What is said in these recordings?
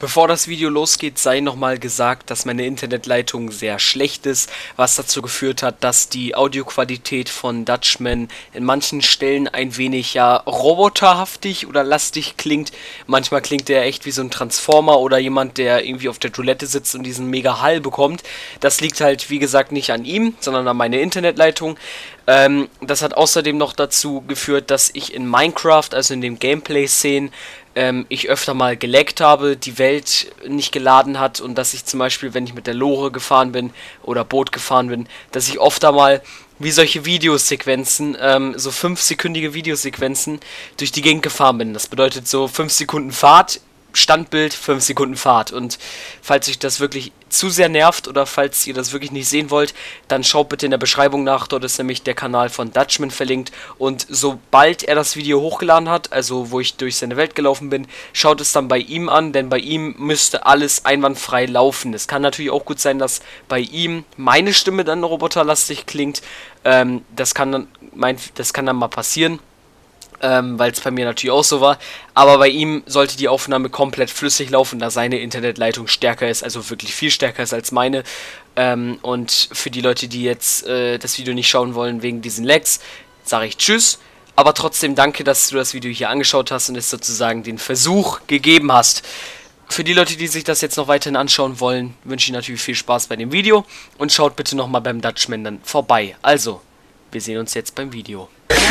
Bevor das Video losgeht, sei nochmal gesagt, dass meine Internetleitung sehr schlecht ist, was dazu geführt hat, dass die Audioqualität von Dutchman in manchen Stellen ein wenig roboterhaftig oder lastig klingt. Manchmal klingt der echt wie so ein Transformer oder jemand, der irgendwie auf der Toilette sitzt und diesen mega Hall bekommt. Das liegt halt, wie gesagt, nicht an ihm, sondern an meiner Internetleitung. Das hat außerdem noch dazu geführt, dass ich in Minecraft, also in den Gameplay-Szenen, ich öfter mal gelaggt habe, die Welt nicht geladen hat und dass ich zum Beispiel, wenn ich mit der Lore gefahren bin oder Boot gefahren bin, dass ich oft einmal wie solche Videosequenzen, so 5-sekündige Videosequenzen durch die Gegend gefahren bin. Das bedeutet so 5 Sekunden Fahrt, Standbild, 5 Sekunden Fahrt. Und falls euch das wirklich zu sehr nervt oder falls ihr das wirklich nicht sehen wollt, dann schaut bitte in der Beschreibung nach, dort ist nämlich der Kanal von Dutchman verlinkt und sobald er das Video hochgeladen hat, also wo ich durch seine Welt gelaufen bin, schaut es dann bei ihm an, denn bei ihm müsste alles einwandfrei laufen. Es kann natürlich auch gut sein, dass bei ihm meine Stimme dann roboterlastig klingt, das kann dann mal passieren. Weil es bei mir natürlich auch so war. Aber bei ihm sollte die Aufnahme komplett flüssig laufen, da seine Internetleitung stärker ist, also wirklich viel stärker ist als meine. Und für die Leute, die jetzt das Video nicht schauen wollen wegen diesen Lags, sage ich Tschüss. Aber trotzdem danke, dass du das Video hier angeschaut hast und es sozusagen den Versuch gegeben hast. Für die Leute, die sich das jetzt noch weiterhin anschauen wollen, wünsche ich natürlich viel Spaß bei dem Video. Und schaut bitte nochmal beim Dutchman dann vorbei. Also, wir sehen uns jetzt beim Video.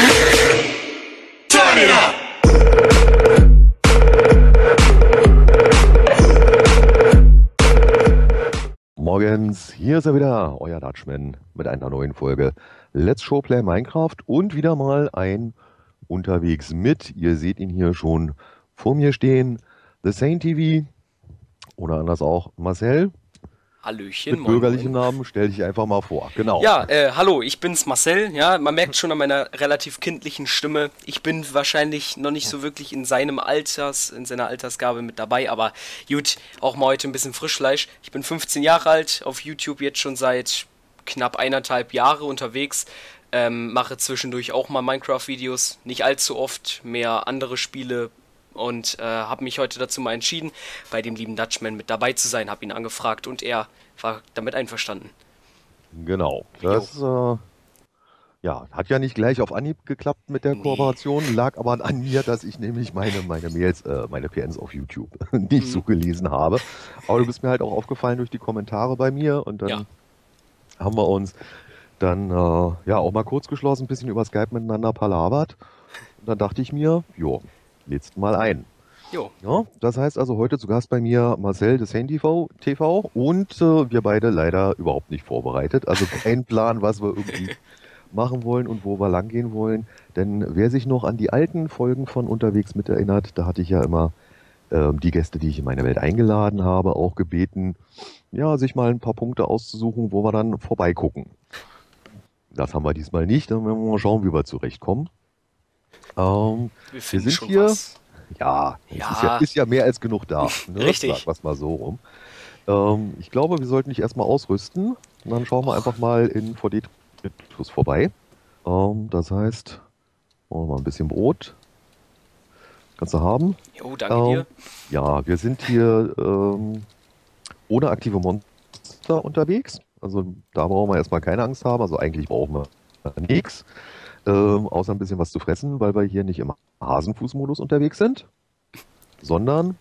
Morgens, hier ist er wieder, euer Dutchman mit einer neuen Folge Let's Showplay Minecraft und wieder mal ein Unterwegs mit. Ihr seht ihn hier schon vor mir stehen, TheSeineTV oder anders auch Marcel. Hallöchen, mit bürgerlichen Namen, stell dich einfach mal vor, genau. Ja, hallo, ich bin's Marcel, ja, man merkt schon an meiner relativ kindlichen Stimme, ich bin wahrscheinlich noch nicht so wirklich in seiner Altersgabe mit dabei, aber gut, auch mal heute ein bisschen Frischfleisch. Ich bin 15 Jahre alt, auf YouTube jetzt schon seit knapp 1,5 Jahre unterwegs, mache zwischendurch auch mal Minecraft-Videos, nicht allzu oft, mehr andere Spiele. Und habe mich heute dazu mal entschieden, bei dem lieben Dutchman mit dabei zu sein, habe ihn angefragt und er war damit einverstanden. Genau, das ja, hat ja nicht gleich auf Anhieb geklappt mit der Kooperation, lag aber an mir, dass ich nämlich meine Mails, meine PNs auf YouTube nicht so gelesen habe. Aber du bist mir halt auch aufgefallen durch die Kommentare bei mir und dann haben wir uns dann ja auch mal kurz geschlossen, ein bisschen über Skype miteinander palavert. Und dann dachte ich mir, jo, lädst mal ein. Jo. Ja, das heißt also heute zu Gast bei mir Marcel, TheSeineTV und wir beide leider überhaupt nicht vorbereitet. Also kein Plan, was wir irgendwie machen wollen und wo wir lang gehen wollen. Denn wer sich noch an die alten Folgen von Unterwegs mit erinnert, da hatte ich ja immer die Gäste, die ich in meine Welt eingeladen habe, auch gebeten, ja, sich mal ein paar Punkte auszusuchen, wo wir dann vorbeigucken. Das haben wir diesmal nicht, dann werden wir mal schauen, wie wir zurechtkommen. Wir sind schon hier. was. Ja, ist ja mehr als genug da. Ne? Richtig. Sag was mal so rum. Ich glaube, wir sollten dich erstmal ausrüsten. Und dann schauen wir einfach mal in VD-Plus vorbei. Das heißt, machen wir mal ein bisschen Brot. Kannst du haben. Jo, danke dir. Ja, wir sind hier ohne aktive Monster unterwegs. Also da brauchen wir erstmal keine Angst haben. Also eigentlich brauchen wir nichts. Außer ein bisschen was zu fressen, weil wir hier nicht im Hasenfußmodus unterwegs sind, sondern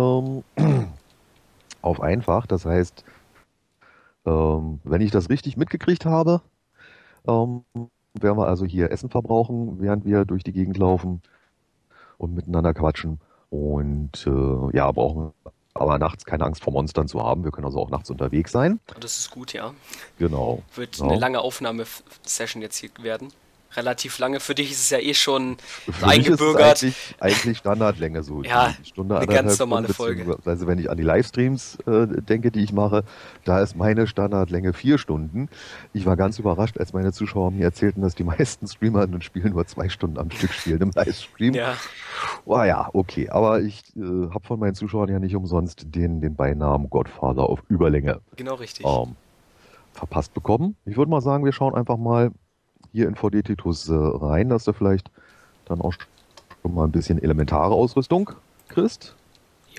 auf einfach. Das heißt, wenn ich das richtig mitgekriegt habe, werden wir also hier Essen verbrauchen, während wir durch die Gegend laufen und miteinander quatschen. Und ja, brauchen aber nachts keine Angst vor Monstern zu haben. Wir können also auch nachts unterwegs sein. Das ist gut, ja. Genau. Wird eine lange Aufnahmesession jetzt hier werden. Relativ lange. Für dich ist es ja eh schon Für eingebürgert. Mich ist es eigentlich Standardlänge so. Ja, die Stunde, eine ganz normale Folge. Also wenn ich an die Livestreams denke, die ich mache, da ist meine Standardlänge 4 Stunden. Ich war ganz überrascht, als meine Zuschauer mir erzählten, dass die meisten Streamer und Spiele nur 2 Stunden am Stück spielen im Livestream. Ja. Oh ja, okay. Aber ich habe von meinen Zuschauern ja nicht umsonst den Beinamen Godfather auf Überlänge Genau richtig. Verpasst bekommen. Ich würde mal sagen, wir schauen einfach mal hier in VD-Titus rein, dass du vielleicht dann auch schon mal ein bisschen elementare Ausrüstung kriegst.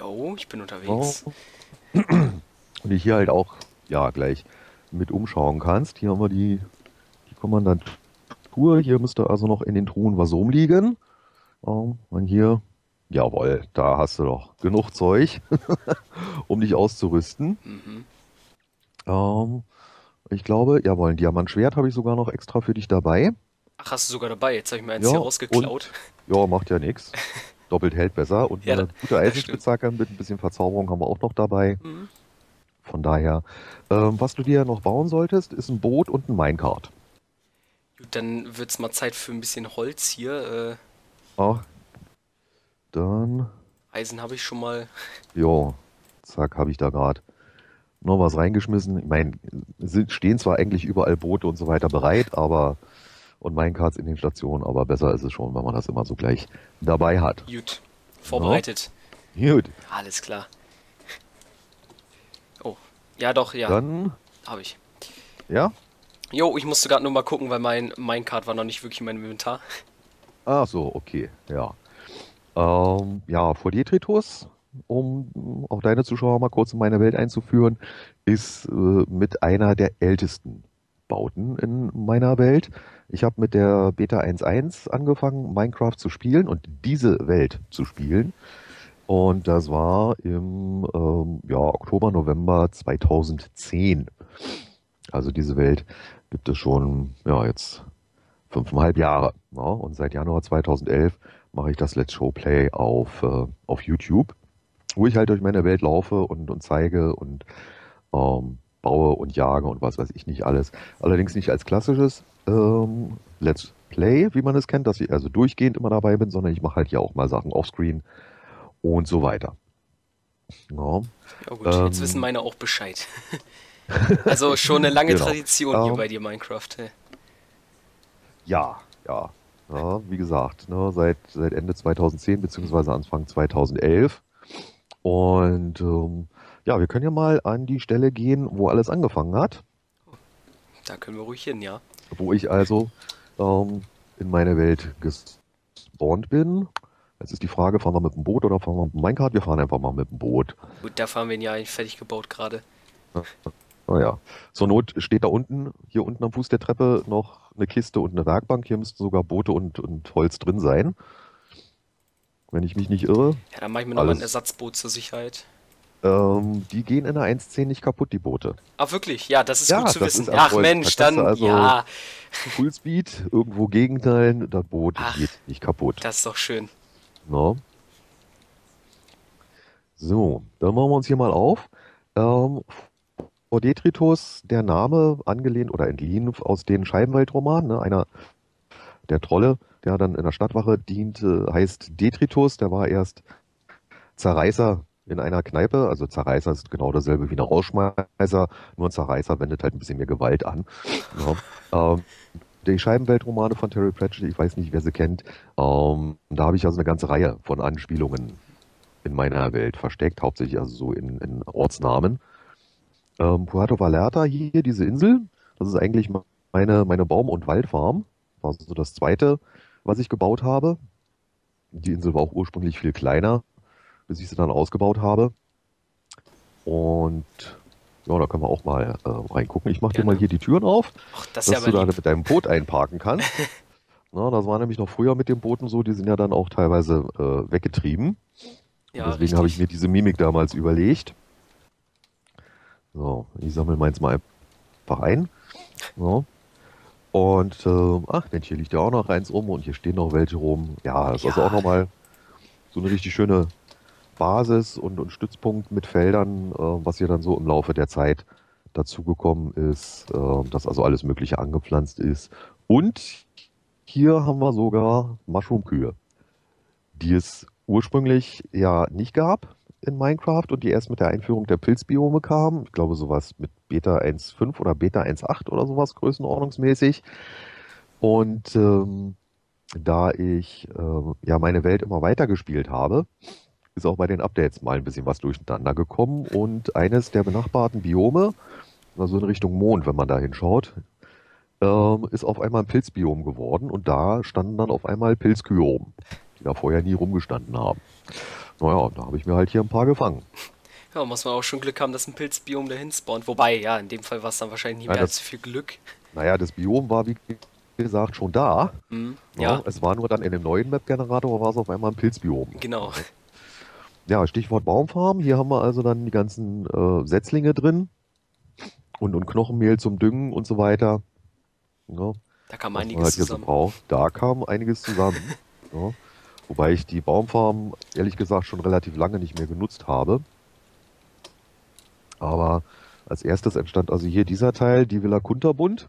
Jo, ich bin Ja. unterwegs. Und dich hier halt auch, ja, gleich mit umschauen kannst. Hier haben wir die Kommandantur. Hier müsste also noch in den Truhen was rumliegen. Und hier, jawohl, da hast du doch genug Zeug, um dich auszurüsten. Mhm. Ähm, Ich glaube, jawohl, ein Diamantschwert habe ich sogar noch extra für dich dabei. Ach, hast du sogar dabei? Jetzt habe ich mir eins hier Ja, und rausgeklaut. ja, macht ja nichts. Doppelt hält besser. Und Ja, eine gute das stimmt. Eisenspitzhacke mit ein bisschen Verzauberung haben wir auch noch dabei. Mhm. Von daher, was du dir noch bauen solltest, ist ein Boot und ein Minecart. Gut, dann wird's mal Zeit für ein bisschen Holz hier. Ach, dann, Eisen habe ich schon mal. jo, zack, habe ich da gerade noch was reingeschmissen. Ich meine, stehen zwar eigentlich überall Boote und so weiter bereit, aber und Minecarts in den Stationen, aber besser ist es schon, wenn man das immer so gleich dabei hat. Gut. Ja? Vorbereitet. Gut, Alles klar. Oh. Ja, doch, ja. dann, Habe ich. ja? Jo, ich musste gerade nur mal gucken, weil mein Minecart war noch nicht wirklich in meinem Inventar. Ach so, okay, ja. Ja, vor Detritus, um auch deine Zuschauer mal kurz in meine Welt einzuführen, ist mit einer der ältesten Bauten in meiner Welt. Ich habe mit der Beta 1.1 angefangen, Minecraft zu spielen und diese Welt zu spielen. Und das war im ja, Oktober, November 2010. Also diese Welt gibt es schon, ja, jetzt 5,5 Jahre. Ja, und seit Januar 2011 mache ich das Let's Show Play auf YouTube, wo ich halt durch meine Welt laufe und zeige und baue und jage und was weiß ich nicht alles. Allerdings nicht als klassisches Let's Play, wie man es kennt, dass ich also durchgehend immer dabei bin, sondern ich mache halt ja auch mal Sachen offscreen und so weiter. Ja, Ja gut, jetzt wissen ähm, meine auch Bescheid. Also schon eine lange genau. Tradition hier Ähm, bei dir, Minecraft. ja, ja, ja, wie gesagt, ne, seit Ende 2010 beziehungsweise Anfang 2011. Und ja, wir können ja mal an die Stelle gehen, wo alles angefangen hat, Da können wir ruhig hin, ja. wo ich also in meine Welt gespawnt bin. Jetzt ist die Frage, fahren wir mit dem Boot oder fahren wir mit dem Minecart? Wir fahren einfach mal mit dem Boot. Gut, da fahren wir ihn ja eigentlich fertig gebaut gerade. Naja, zur Not steht da unten, hier unten am Fuß der Treppe noch eine Kiste und eine Werkbank. Hier müssten sogar Boote und Holz drin sein, wenn ich mich nicht irre. Ja, dann mache ich mir nochmal ein Alles. Ersatzboot zur Sicherheit. Die gehen in der 1.10 nicht kaputt, die Boote. Ah, wirklich? Ja, das ist gut Ja, zu das ist wissen. Ach erfreulich. Da Mensch, kannst du dann, also ja. Fullspeed irgendwo gegenteilen, das Boot Ach, geht nicht kaputt. das ist doch schön. No? So, dann machen wir uns hier mal auf. Ähm, vor Detritus, der Name angelehnt oder entliehen aus den Scheibenweltromanen, ne? Einer der Trolle, der dann in der Stadtwache dient, heißt Detritus. Der war erst Zerreißer in einer Kneipe. Also Zerreißer ist genau dasselbe wie ein Rausschmeißer, nur ein Zerreißer wendet halt ein bisschen mehr Gewalt an. Ja. Die Scheibenweltromane von Terry Pratchett, ich weiß nicht, wer sie kennt, da habe ich also eine ganze Reihe von Anspielungen in meiner Welt versteckt, hauptsächlich also so in Ortsnamen. Puerto Vallarta hier, diese Insel, das ist eigentlich meine Baum- und Waldfarm. War so das zweite, was ich gebaut habe. Die Insel war auch ursprünglich viel kleiner, bis ich sie dann ausgebaut habe. Und ja, da können wir auch mal reingucken. Ich mache dir mal Gerne. hier die Türen auf, Ach, das ist ja dass aber du da lieb. mit deinem Boot einparken kannst. Na, das war nämlich noch früher mit den Booten so, die sind ja dann auch teilweise weggetrieben. Und Ja, deswegen habe ich richtig. mir diese Mimik damals überlegt. So, ich sammle meins mal einfach ein. So. Und ach, denn hier liegt ja auch noch eins rum und hier stehen noch welche rum. Ja, das ist also auch Ja, nochmal so eine richtig schöne Basis und Stützpunkt mit Feldern, was hier dann so im Laufe der Zeit dazugekommen ist, dass also alles Mögliche angepflanzt ist. Und hier haben wir sogar Mushroom-Kühe, die es ursprünglich ja nicht gab in Minecraft und die erst mit der Einführung der Pilzbiome kamen. Ich glaube sowas mit Beta 1.5 oder Beta 1.8 oder sowas größenordnungsmäßig. Und da ich ja meine Welt immer weitergespielt habe, ist auch bei den Updates mal ein bisschen was durcheinander gekommen und eines der benachbarten Biome, also in Richtung Mond, wenn man da hinschaut, ist auf einmal ein Pilzbiom geworden und da standen dann auf einmal Pilzkühe rum, die da vorher nie rumgestanden haben. naja, da habe ich mir halt hier ein paar gefangen. Ja, muss man auch schon Glück haben, dass ein Pilzbiom dahin spawnt. Wobei, ja, in dem Fall war es dann wahrscheinlich nicht Nein, mehr allzu viel Glück. naja, das Biom war wie gesagt schon da. Hm, Ne? ja, Es war nur dann in dem neuen Map-Generator, war es auf einmal ein Pilzbiom. genau. Ne? Ja, Stichwort Baumfarm. Hier haben wir also dann die ganzen Setzlinge drin und Knochenmehl zum Düngen und so weiter. Ne? Da kam Was man einiges halt hier so zusammen. braucht. Da kam einiges zusammen. Ne? Wobei ich die Baumfarm ehrlich gesagt schon relativ lange nicht mehr genutzt habe. Aber als erstes entstand also hier dieser Teil, die Villa Kunterbund.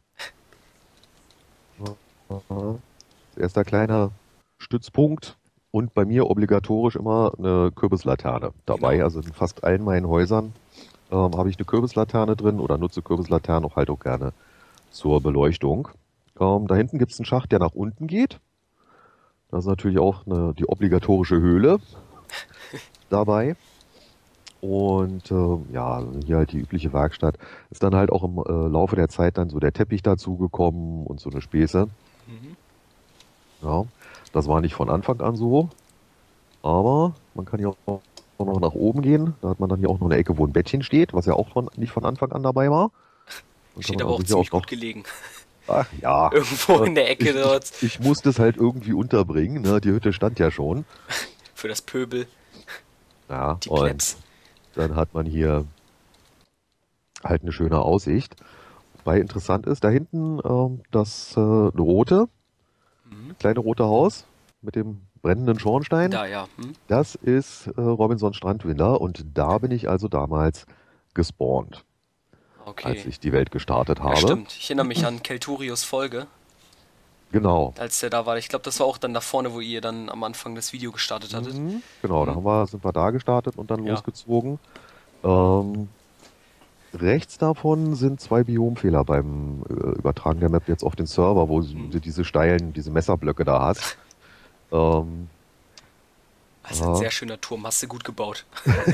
Ja, erster kleiner Stützpunkt und bei mir obligatorisch immer eine Kürbislaterne dabei. Genau. Also in fast allen meinen Häusern habe ich eine Kürbislaterne drin oder nutze Kürbislaternen auch halt auch gerne zur Beleuchtung. Da hinten gibt es einen Schacht, der nach unten geht. Da ist natürlich auch die obligatorische Höhle dabei. Und ja, hier halt die übliche Werkstatt. Ist dann halt auch im Laufe der Zeit dann so der Teppich dazugekommen und so eine Späße. Mhm. Ja, das war nicht von Anfang an so. Aber man kann hier auch noch nach oben gehen. Da hat man dann hier auch noch eine Ecke, wo ein Bettchen steht, was ja auch nicht von Anfang an dabei war. Dann kann Steht man aber also auch hier ziemlich auch gut noch, gelegen. ach ja, Irgendwo äh, in der Ecke dort ich musste es halt irgendwie unterbringen. Ne? Die Hütte stand ja schon. für das Pöbel, Ja, die und Plebs. dann hat man hier halt eine schöne Aussicht. Wobei interessant ist, da hinten das rote, Mhm. kleine rote Haus mit dem brennenden Schornstein. Da, ja. Hm? Das ist Robinson Strandwinder und da bin ich also damals gespawnt, als Okay. ich die Welt gestartet Ja, habe. stimmt. Ich erinnere mich an Kelturios Folge, Genau. als der da war. Ich glaube, das war auch dann da vorne, wo ihr dann am Anfang das Video gestartet hattet. Mhm. Genau, Hm? sind wir da gestartet und dann Ja. losgezogen. Ähm, rechts davon sind zwei Biomfehler beim Übertragen der Map jetzt auf den Server, wo Hm? du diese steilen, diese Messerblöcke da hast. Ähm, Das ist ein ja. sehr schöner Turm. Hast du gut gebaut.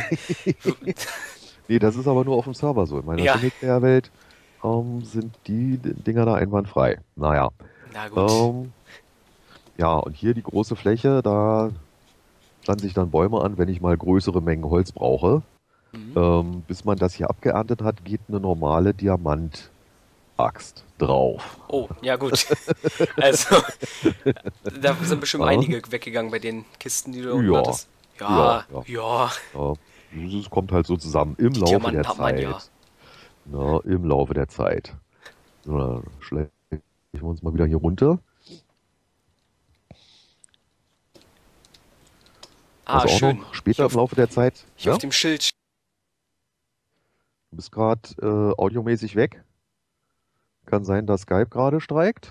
Nee, das ist aber nur auf dem Server so. In meiner Ja, Singleplayer-Welt sind die Dinger da einwandfrei. Naja. na gut. Ähm, ja, und hier die große Fläche, da pflanze ich dann Bäume an, wenn ich mal größere Mengen Holz brauche. Mhm. Bis man das hier abgeerntet hat, geht eine normale Diamantaxt drauf. Oh, ja gut. Also, da sind bestimmt Ja, einige weggegangen bei den Kisten, die du da unten ja, hattest. ja, Ja, ja. ja. Ja. Es kommt halt so zusammen im Die Laufe Diamanten der hat man ja. Zeit. Na, im Laufe der Zeit. So, dann schleichen wir uns mal wieder hier runter. Ah, Also auch schön. noch später im Laufe der Zeit. Hier auf Ja? dem Schild. Du bist gerade audiomäßig weg. Kann sein, dass Skype gerade streikt.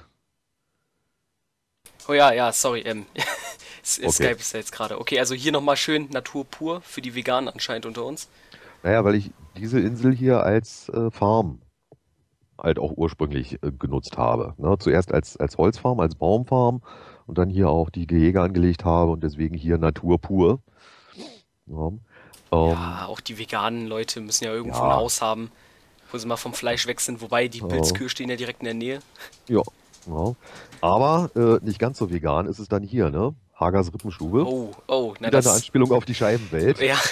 Oh ja, ja, sorry. Okay. Skype ist ja jetzt gerade. Okay, also hier nochmal schön Natur pur für die Veganen anscheinend unter uns. Naja, weil ich diese Insel hier als Farm halt auch ursprünglich genutzt habe. Ne? Zuerst als Holzfarm, als Baumfarm und dann hier auch die Gehege angelegt habe und deswegen hier Natur pur. Ja, ähm, Ja, auch die veganen Leute müssen ja irgendwo ein ja, Haus haben, wo sie mal vom Fleisch weg sind. Wobei die äh, Pilzkühe stehen ja direkt in der Nähe. ja, ja. Aber nicht ganz so vegan ist es dann hier, ne? Hagers Rippenstube. Oh, oh, na Wieder eine das. Anspielung auf die Scheibenwelt. Ja,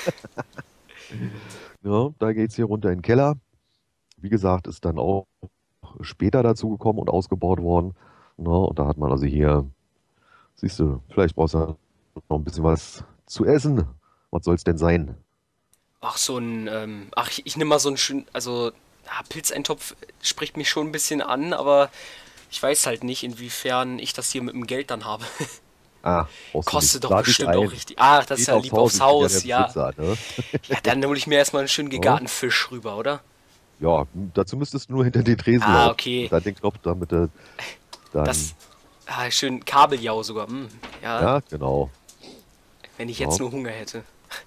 Ja, da geht's hier runter in den Keller. Wie gesagt, ist dann auch später dazu gekommen und ausgebaut worden. Ne? Und da hat man also hier, siehst du, vielleicht brauchst du noch ein bisschen was zu essen. Was soll's denn sein? ach, ich nehme mal so einen schönen, also, ja, Pilzeintopf spricht mich schon ein bisschen an, aber ich weiß halt nicht, inwiefern ich das hier mit dem Geld dann habe. Ah, brauchst du nicht. Kostet doch Lade dich bestimmt auch ein. richtig. Ach, das ist Geht ja aufs lieb Haus, aufs ich bin ja der Haus, ja. Besitzer, ne? Ja, dann hole ich mir erstmal einen schönen Ja, gegarten Fisch rüber, oder? ja, dazu müsstest du nur hinter den Tresen Ah, laufen. okay. Und dann den Knopf, damit du dann, Das, schön Kabeljau sogar. Ja, ja, genau. wenn ich Ja, jetzt nur Hunger hätte.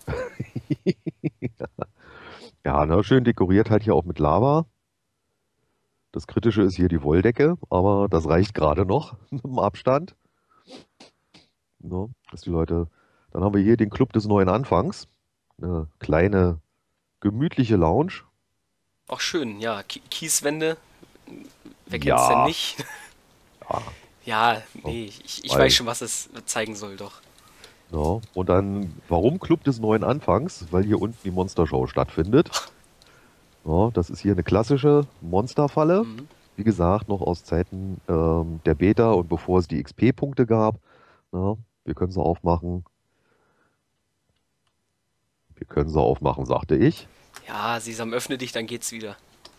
ja, ne, schön dekoriert halt hier auch mit Lava. Das Kritische ist hier die Wolldecke, aber das reicht gerade noch im Abstand. Ne, dass die Leute. Dann haben wir hier den Club des neuen Anfangs. Eine kleine, gemütliche Lounge. Auch schön, ja. Kieswände, wer kennt's denn Ja, nicht? ja. Ja, Ne, nee, ich weiß weil, schon, was es zeigen soll, doch. Ja, und dann, warum Club des neuen Anfangs? Weil hier unten die Monstershow stattfindet. Ja, das ist hier eine klassische Monsterfalle. Mhm. Wie gesagt, noch aus Zeiten der Beta und bevor es die XP-Punkte gab. Ja, wir können sie aufmachen. Wir können sie aufmachen, sagte ich. Ja, Sesam, öffne dich, dann geht's wieder.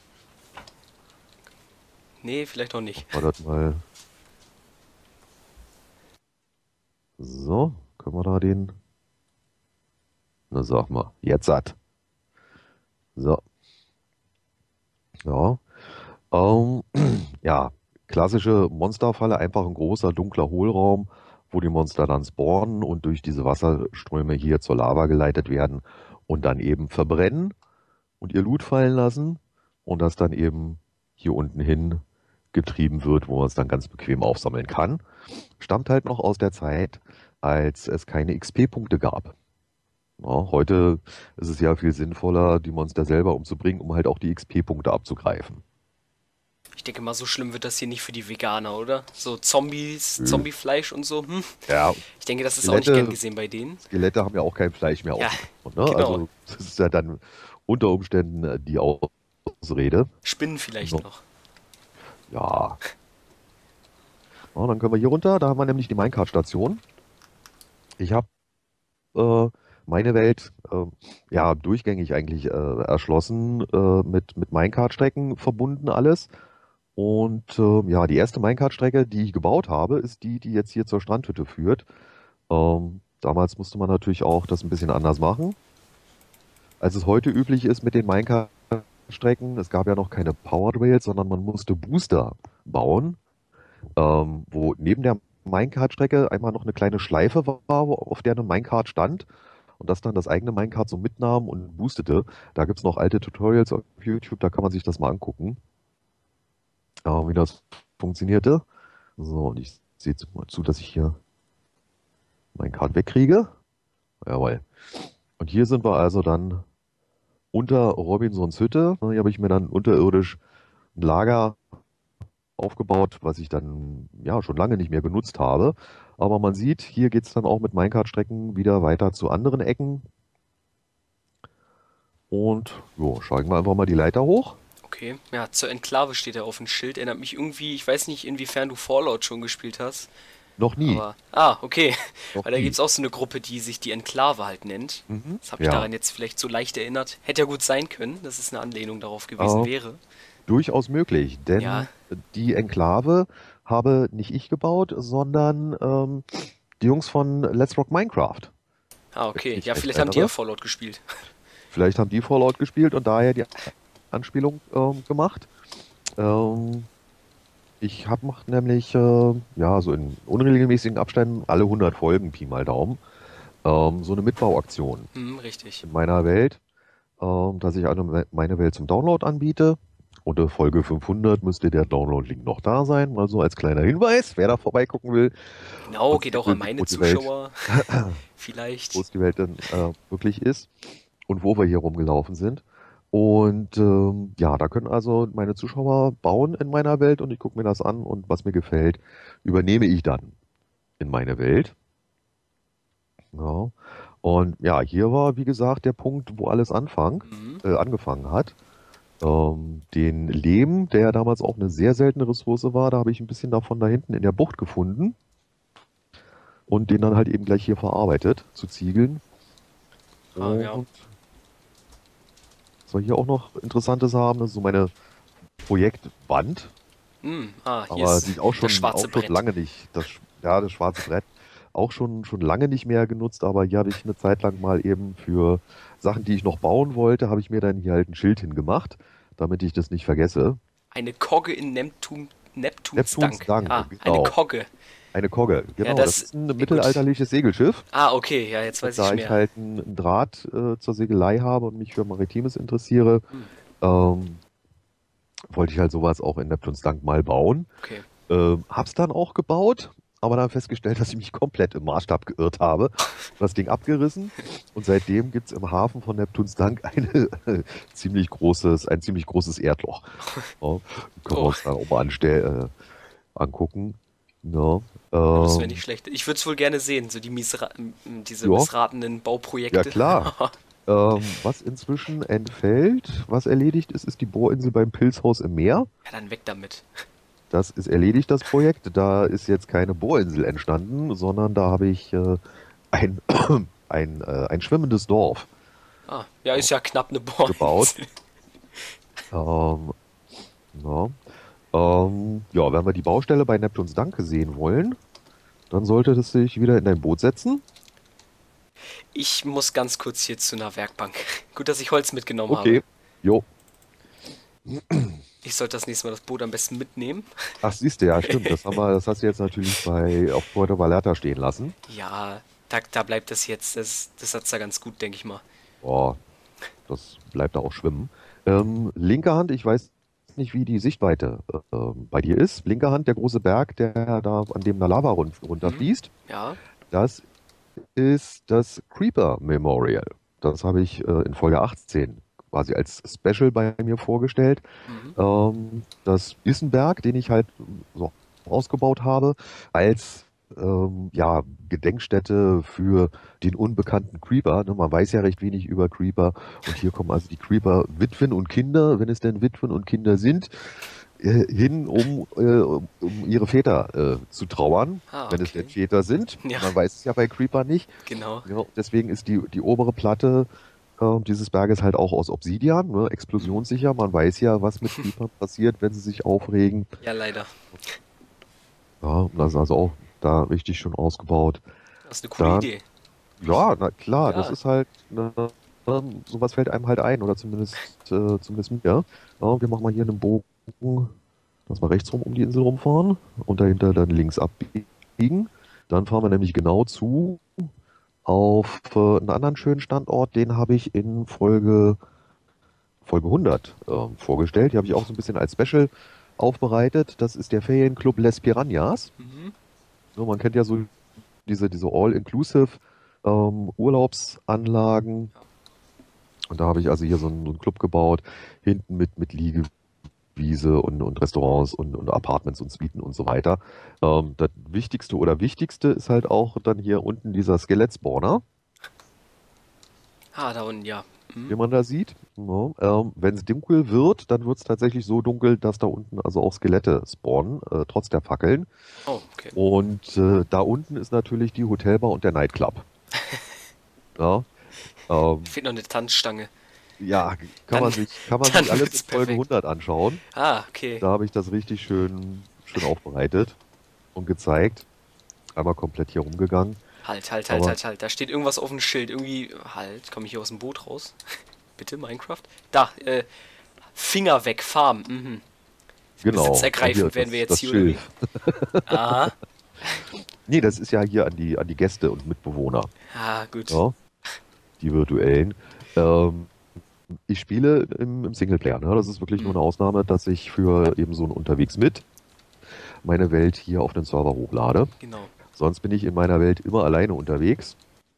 Nee, vielleicht auch nicht. War das mal. So, können wir da den. Na, sag mal, jetzt satt. So, ja. Ähm, ja, klassische Monsterfalle, einfach ein großer, dunkler Hohlraum, wo die Monster dann spawnen und durch diese Wasserströme hier zur Lava geleitet werden und dann eben verbrennen und ihr Loot fallen lassen und das dann eben hier unten hin getrieben wird, wo man es dann ganz bequem aufsammeln kann. Stammt halt noch aus der Zeit, als es keine XP-Punkte gab. Ja, heute ist es ja viel sinnvoller, die Monster selber umzubringen, um halt auch die XP-Punkte abzugreifen. Ich denke mal, so schlimm wird das hier nicht für die Veganer, oder? So Zombies, Nö. Zombiefleisch und so. Hm. Ja, Ich denke, das ist auch nicht gern Skelette, gesehen bei denen. Skelette haben ja auch kein Fleisch mehr Ja, auf dem Knochen, ne? genau. Also das ist ja dann unter Umständen die Ausrede. Spinnen vielleicht So, noch. ja. Ja, dann können wir hier runter. Da haben wir nämlich die Minecart-Station. Ich habe meine Welt ja durchgängig eigentlich erschlossen, mit Minecart-Strecken verbunden alles. Und ja, die erste Minecart-Strecke, die ich gebaut habe, ist die, die jetzt hier zur Strandhütte führt. Damals musste man natürlich auch das ein bisschen anders machen, als es heute üblich ist mit den Minecart-Strecken. Es gab ja noch keine Powered Rails, sondern man musste Booster bauen, wo neben der Minecart-Strecke einmal noch eine kleine Schleife war, auf der eine Minecart stand und das dann das eigene Minecart so mitnahm und boostete. Da gibt's noch alte Tutorials auf YouTube, da kann man sich das mal angucken, wie das funktionierte. So, und ich sehe jetzt mal zu, dass ich hier Minecart wegkriege. Jawohl. Und hier sind wir also dann unter Robinsons Hütte. Hier habe ich mir dann unterirdisch ein Lager aufgebaut, was ich dann ja schon lange nicht mehr genutzt habe. Aber man sieht, hier geht's dann auch mit Minecart-Strecken wieder weiter zu anderen Ecken. Und jo, steigen wir einfach mal die Leiter hoch. Okay. Ja, zur Enklave steht er auf dem Schild. Erinnert mich irgendwie, ich weiß nicht, inwiefern du Fallout schon gespielt hast. Noch nie. Aber. Ah, okay. Noch Weil da nie. gibt's auch so eine Gruppe, die sich die Enklave halt nennt. Mhm. Das habe ich Ja, daran jetzt vielleicht so leicht erinnert. Hätte ja gut sein können, dass es eine Anlehnung darauf gewesen äh, wäre. durchaus möglich, Ja. denn die Enklave habe nicht ich gebaut, sondern die Jungs von Let's Rock Minecraft, Ah, wenn ich okay. mich Ja, recht vielleicht haben die ja erinnere. Fallout gespielt. Vielleicht haben die Fallout gespielt und daher die Anspielung gemacht. Ähm, ich habe nämlich ja so in unregelmäßigen Abständen alle 100 Folgen, Pi mal Daumen, so eine Mitbauaktion Hm, richtig. in meiner Welt, dass ich meine Welt zum Download anbiete. Unter Folge 500 müsste der Download-Link noch da sein, mal so als kleiner Hinweis, wer da vorbeigucken will Genau, und geht sehen auch will, an wie meine groß die Welt, Zuschauer. Vielleicht. groß die Welt denn wirklich ist und wo wir hier rumgelaufen sind. Und ja, da können also meine Zuschauer bauen in meiner Welt und ich gucke mir das an und was mir gefällt, übernehme ich dann in meine Welt. Ja. Und ja, hier war, wie gesagt, der Punkt, wo alles Mhm. angefangen hat. Den Lehm, der ja damals auch eine sehr seltene Ressource war, da habe ich ein bisschen davon da hinten in der Bucht gefunden und den dann halt eben gleich hier verarbeitet zu Ziegeln. Ah, ja. Und was wir hier auch noch Interessantes haben, das ist so meine Projektwand, Hm, ah, hier aber die ist ist das schwarze auch schon Brett. lange nicht, ja, das schwarze Brett, auch schon lange nicht mehr genutzt, aber hier habe ich eine Zeit lang mal eben für Sachen, die ich noch bauen wollte, habe ich mir dann hier halt ein Schild hingemacht, damit ich das nicht vergesse. Eine Kogge in Neptuns Neptuns Dank. Dank, Ah, eine genau. Kogge. Eine Kogge, Ja, genau. Das das. ist ein Ja, gut. mittelalterliches Segelschiff. Ah, okay, ja, jetzt Und weiß ich da ich mehr. halt einen Draht zur Segelei habe und mich für Maritimes interessiere, Hm, ähm, wollte ich halt sowas auch in Neptuns Dank mal bauen. okay. Hab's dann auch gebaut, aber dann festgestellt, dass ich mich komplett im Maßstab geirrt habe. Das Ding abgerissen. Und seitdem gibt's im Hafen von Neptuns Dank ein ziemlich großes Erdloch. Ja, können wir Oh, uns dann auch mal angucken. Ja, Ja, das wäre nicht ähm, schlecht. Ich würde es wohl gerne sehen, so diese ja, missratenen ja Bauprojekte. klar. Was inzwischen entfällt, was erledigt ist, ist die Bohrinsel beim Pilzhaus im Meer. Ja, dann weg damit. Das ist erledigt, das Projekt. Da ist jetzt keine Bohrinsel entstanden, sondern da habe ich ein, ein schwimmendes Dorf Ah, ja, ja, ist ja knapp eine gebaut. Bohrinsel. Ähm, ja. Ja, wenn wir die Baustelle bei Neptuns Danke sehen wollen, dann sollte das sich wieder in dein Boot setzen. Ich muss ganz kurz hier zu einer Werkbank. Gut, dass ich Holz mitgenommen habe. Okay. Jo. Ich sollte das nächste Mal das Boot am besten mitnehmen. Ach, siehst du, ja, stimmt. Das hast du jetzt natürlich auf Puerto Vallarta stehen lassen. Ja, da bleibt das jetzt. Das hat's da ganz gut, denke ich mal. Boah, das bleibt da auch schwimmen. Linke Hand, ich weiß nicht, wie die Sichtweite bei dir ist. Linke Hand, der große Berg, der da, an dem eine Lava Hm? runterfließt, Ja. das ist das Creeper Memorial. Das habe ich in Folge 18 quasi als Special bei mir vorgestellt. Mhm. Das ist ein Berg, den ich halt so ausgebaut habe als ja, Gedenkstätte für den unbekannten Creeper. Ne, man weiß ja recht wenig über Creeper. Und hier kommen also die Creeper-Witwen und Kinder, wenn es denn Witwen und Kinder sind, hin, um ihre Väter zu trauern, Ah, wenn es denn okay. Väter sind. Ja, Man weiß es ja bei Creeper nicht. genau. Ja, deswegen ist die obere Platte dieses Berges halt auch aus Obsidian, ne, Mhm. explosionssicher. Man weiß ja, was mit Creepern passiert, wenn sie sich aufregen. Ja, leider. Ja, und das ist also auch da richtig schön ausgebaut. Das ist eine coole Dann, Idee. ja, na klar, das Ja. ist halt, ne, sowas fällt einem halt ein, oder zumindest mir. Ja, wir machen mal hier einen Bogen, dass wir rechts rum um die Insel rumfahren und dahinter dann links abbiegen. Dann fahren wir nämlich genau zu auf einen anderen schönen Standort, den habe ich in Folge 100 vorgestellt. Die habe ich auch so ein bisschen als Special aufbereitet. Das ist der Ferienclub Les Piranhas. Mhm. So, man kennt ja so diese All-Inclusive Urlaubsanlagen. Und da habe ich also hier so einen Club gebaut, hinten mit Liegewiese und Restaurants und Apartments und Suiten und so weiter. Das Wichtigste ist halt auch dann hier unten dieser Skelettspawner, Ah, da unten, ja. Mhm. den man da sieht. Ja, wenn es dunkel wird, dann wird es tatsächlich so dunkel, dass da unten also auch Skelette spawnen, trotz der Fackeln. Oh, okay. Und da unten ist natürlich die Hotelbar und der Nightclub. Ja, ähm, Fehlt noch eine Tanzstange. ja, Dann, kann man dann sich alles wird's in Folge perfekt. 100 anschauen. Ah, okay. Da habe ich das richtig schön aufbereitet und gezeigt. Einmal komplett hier rumgegangen. Halt, halt, halt, Aber halt, halt. Da steht irgendwas auf dem Schild. Irgendwie. Halt, komme ich hier aus dem Boot raus? Bitte, Minecraft? Da, Finger weg, Farm. Mhm. genau, hier Besitzergreifend werden wir jetzt das hier, oder wie? Schilf. Ah. Nee, das ist ja hier an die Gäste und Mitbewohner. Ah, gut. Ja, die virtuellen. Ähm, Ich spiele im Singleplayer. Ne? Das ist wirklich nur Hm, eine Ausnahme, dass ich für eben so ein Unterwegs mit meine Welt hier auf den Server hochlade. genau. Sonst bin ich in meiner Welt immer alleine unterwegs.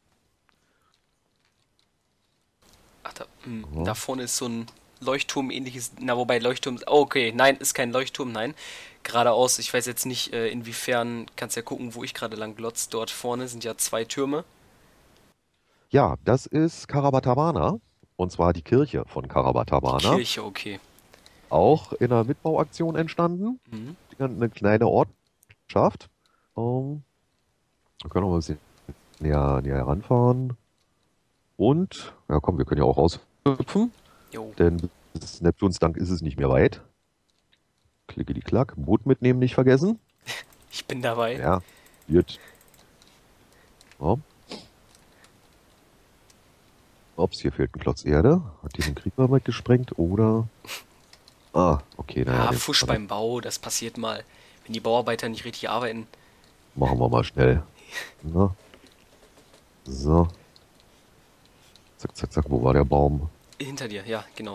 Ach, da Ja, vorne ist so ein Leuchtturm-ähnliches. Na, wobei Leuchtturm. Oh, okay, nein, ist kein Leuchtturm, nein. Geradeaus, ich weiß jetzt nicht, inwiefern. Kannst ja gucken, wo ich gerade lang glotz. Dort vorne sind ja zwei Türme. ja, das ist Karabatabana. Und zwar die Kirche von Die Karabatabana. Kirche, okay. Auch in einer Mitbauaktion entstanden. Mhm. Eine kleine Ortschaft. Wir können noch ein bisschen näher ranfahren. Und, ja komm, wir können ja auch raushüpfen. Jo, Denn bis Neptuns Dank ist es nicht mehr weit. Klicke die Klack. Boot mitnehmen nicht vergessen. ich bin dabei. Ja, wird. Ja. Ups, hier fehlt ein Klotz Erde. Hat die den Creeper weggesprengt oder. Ah, okay, naja, Ah, den Fusch beim Bau, das passiert mal. Wenn die Bauarbeiter nicht richtig arbeiten. machen wir mal schnell. Na, so. Zack, zack, zack. Wo war der Baum? Hinter dir, ja, genau.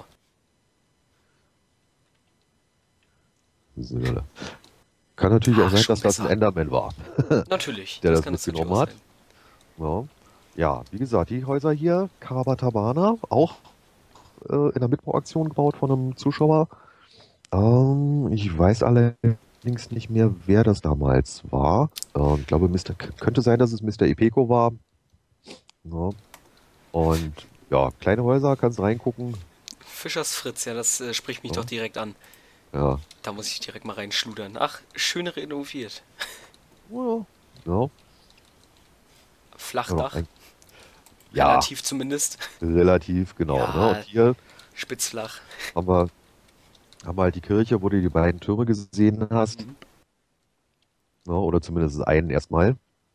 So. Kann natürlich auch Ah, sein, schon dass das ein besser. Enderman war, Natürlich, der das das kann es natürlich mitgenommen auch hat. sein. Ja. Ja, wie gesagt, die Häuser hier, Karabatabana, auch in der Mitbauaktion gebaut von einem Zuschauer. Ich weiß alle allerdings nicht mehr, wer das damals war. Ich glaube, könnte sein, dass es Mr. Epeco war. Ja. Und ja, kleine Häuser, kannst reingucken. Fischers Fritz, ja, das spricht mich doch Ja, direkt an. ja, Da muss ich direkt mal reinschludern. Ach, schön renoviert. ja, ja, ja, Flachdach, ja, relativ zumindest. relativ genau. Ne? Und Ja, hier spitzflach. haben wir, haben wir halt die Kirche, wo du die beiden Türme gesehen hast. Mhm. Ne? Oder zumindest einen erstmal.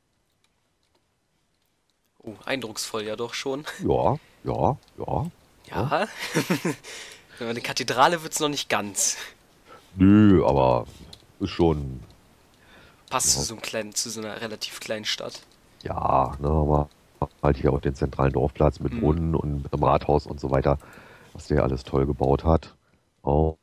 Oh, eindrucksvoll ja doch schon. Ja, ja, ja. Ja. Ja, eine Kathedrale wird's noch nicht ganz. Nö, aber ist schon, Passt zu ja, so einem kleinen, zu so einer relativ kleinen Stadt. ja, ne, aber halt hier auch den zentralen Dorfplatz mit Mhm. Brunnen und im Rathaus und so weiter, was der alles toll gebaut hat. Oh,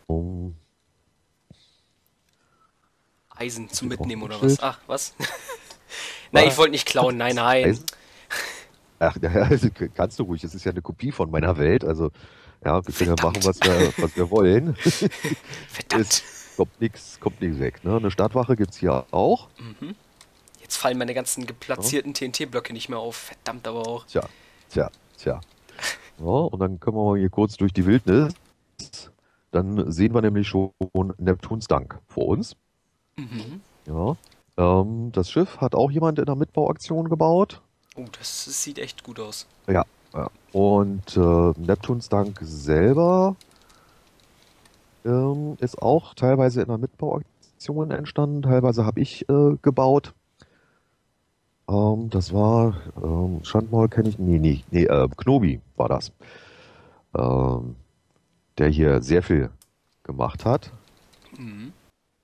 Eisen zum steht auch Mitnehmen ein oder was? Schild. Ach, was? Nein, ich Was? wollte nicht klauen. Nein, nein. Eisen? Ach, ja, also kannst du ruhig. Es ist ja eine Kopie von meiner Welt. Also, ja, wir können ja machen, Verdammt. was wir wollen. Verdammt. Es kommt nix weg. Ne? Eine Stadtwache gibt's hier auch. Jetzt fallen meine ganzen Ja? geplatzierten TNT-Blöcke nicht mehr auf. Verdammt aber auch. Tja, tja. Ja, und dann können wir mal hier kurz durch die Wildnis. Dann sehen wir nämlich schon Neptuns Dank vor uns. Mhm. Ja. Das Schiff hat auch jemand in der Mitbauaktion gebaut. Oh, das sieht echt gut aus. Ja. Ja. Und Neptuns Dank selber ist auch teilweise in der Mitbauaktion entstanden, teilweise habe ich gebaut. Das war Schandmaul kenne ich, Knobi war das, ähm, der hier sehr viel gemacht hat. Mhm.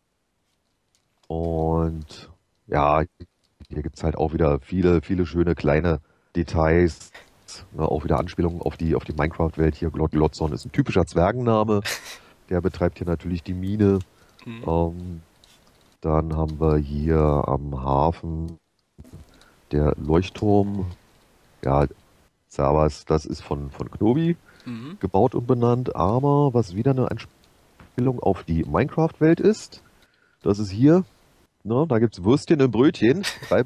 Und ja, hier gibt's halt auch wieder viele schöne kleine Details. Ne, auch wieder Anspielungen auf die Minecraft-Welt hier. Glotzon ist ein typischer Zwergenname. Der betreibt hier natürlich die Mine. Mhm. Ähm, Dann haben wir hier am Hafen der Leuchtturm. Ja, Savas, das ist von Knobi Mhm. gebaut und benannt. Aber was wieder eine Anspielung auf die Minecraft-Welt ist, das ist hier. Ne, da gibt's Würstchen im Brötchen.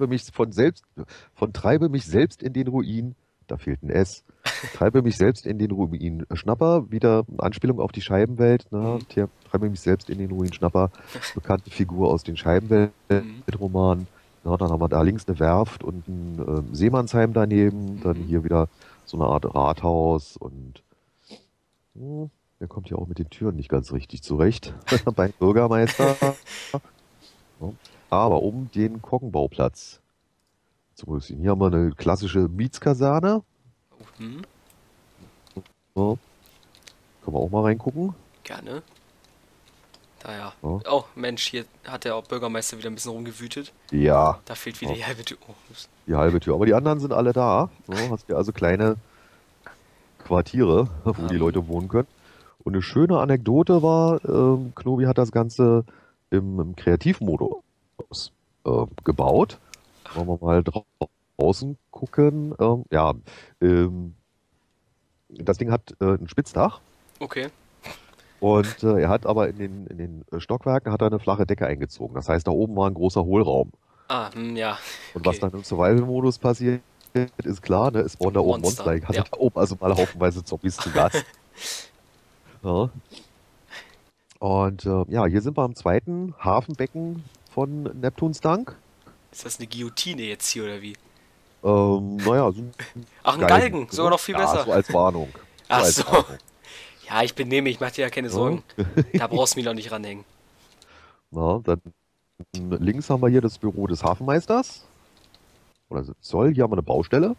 Treibe mich selbst in den Ruin. Da fehlt ein S. Treibe mich selbst in den Ruin. Schnapper, wieder Anspielung auf die Scheibenwelt. Ne? Mhm. Treibe mich selbst in den Ruin. Schnapper, bekannte Figur aus den Mhm. Scheibenwelt-Romanen. Ja, dann haben wir da links eine Werft und ein Seemannsheim daneben. Dann Mhm. hier wieder so eine Art Rathaus und der kommt hier auch mit den Türen nicht ganz richtig zurecht beim Bürgermeister. Ja. Aber um den Koggenbauplatz zu berücksichtigen. Hier haben wir eine klassische Mietskaserne. Mhm. Ja, können wir auch mal reingucken. Gerne. Da ja. Ja, Oh, Mensch, hier hat der Bürgermeister wieder ein bisschen rumgewütet. ja, Da fehlt wieder ja, die halbe Tür. Oh, ups. die halbe Tür. Aber die anderen sind alle da. Ja, hast hier also kleine Quartiere, wo die Ähm, Leute wohnen können. Und eine schöne Anekdote war, Knobi hat das Ganze im Kreativmodus gebaut. Wollen wir mal draußen gucken. Ja, ähm, das Ding hat ein Spitzdach. okay. Und er hat aber in den Stockwerken hat er eine flache Decke eingezogen. Das heißt, da oben war ein großer Hohlraum. Ah, ja. Und was Okay. dann im Survival-Modus passiert, ist klar, ne? Es spawnen da oben Monster. Monster. Ich hatte Ja. da oben also mal haufenweise Zombies zu Gast. Ja. Und ja, hier sind wir am zweiten Hafenbecken von Neptuns Dank. Ist das eine Guillotine jetzt hier oder wie? Naja, so ein Ach, ein Galgen. Galgen. Sogar Ne? noch viel Ja, besser. so als Warnung. So Ach als so. Warnung. Ja, ich benehme mich. Mach dir ja keine Ja? Sorgen. Da brauchst du mich noch nicht ranhängen. Na, dann links haben wir hier das Büro des Hafenmeisters. Oder soll, hier haben wir eine Baustelle.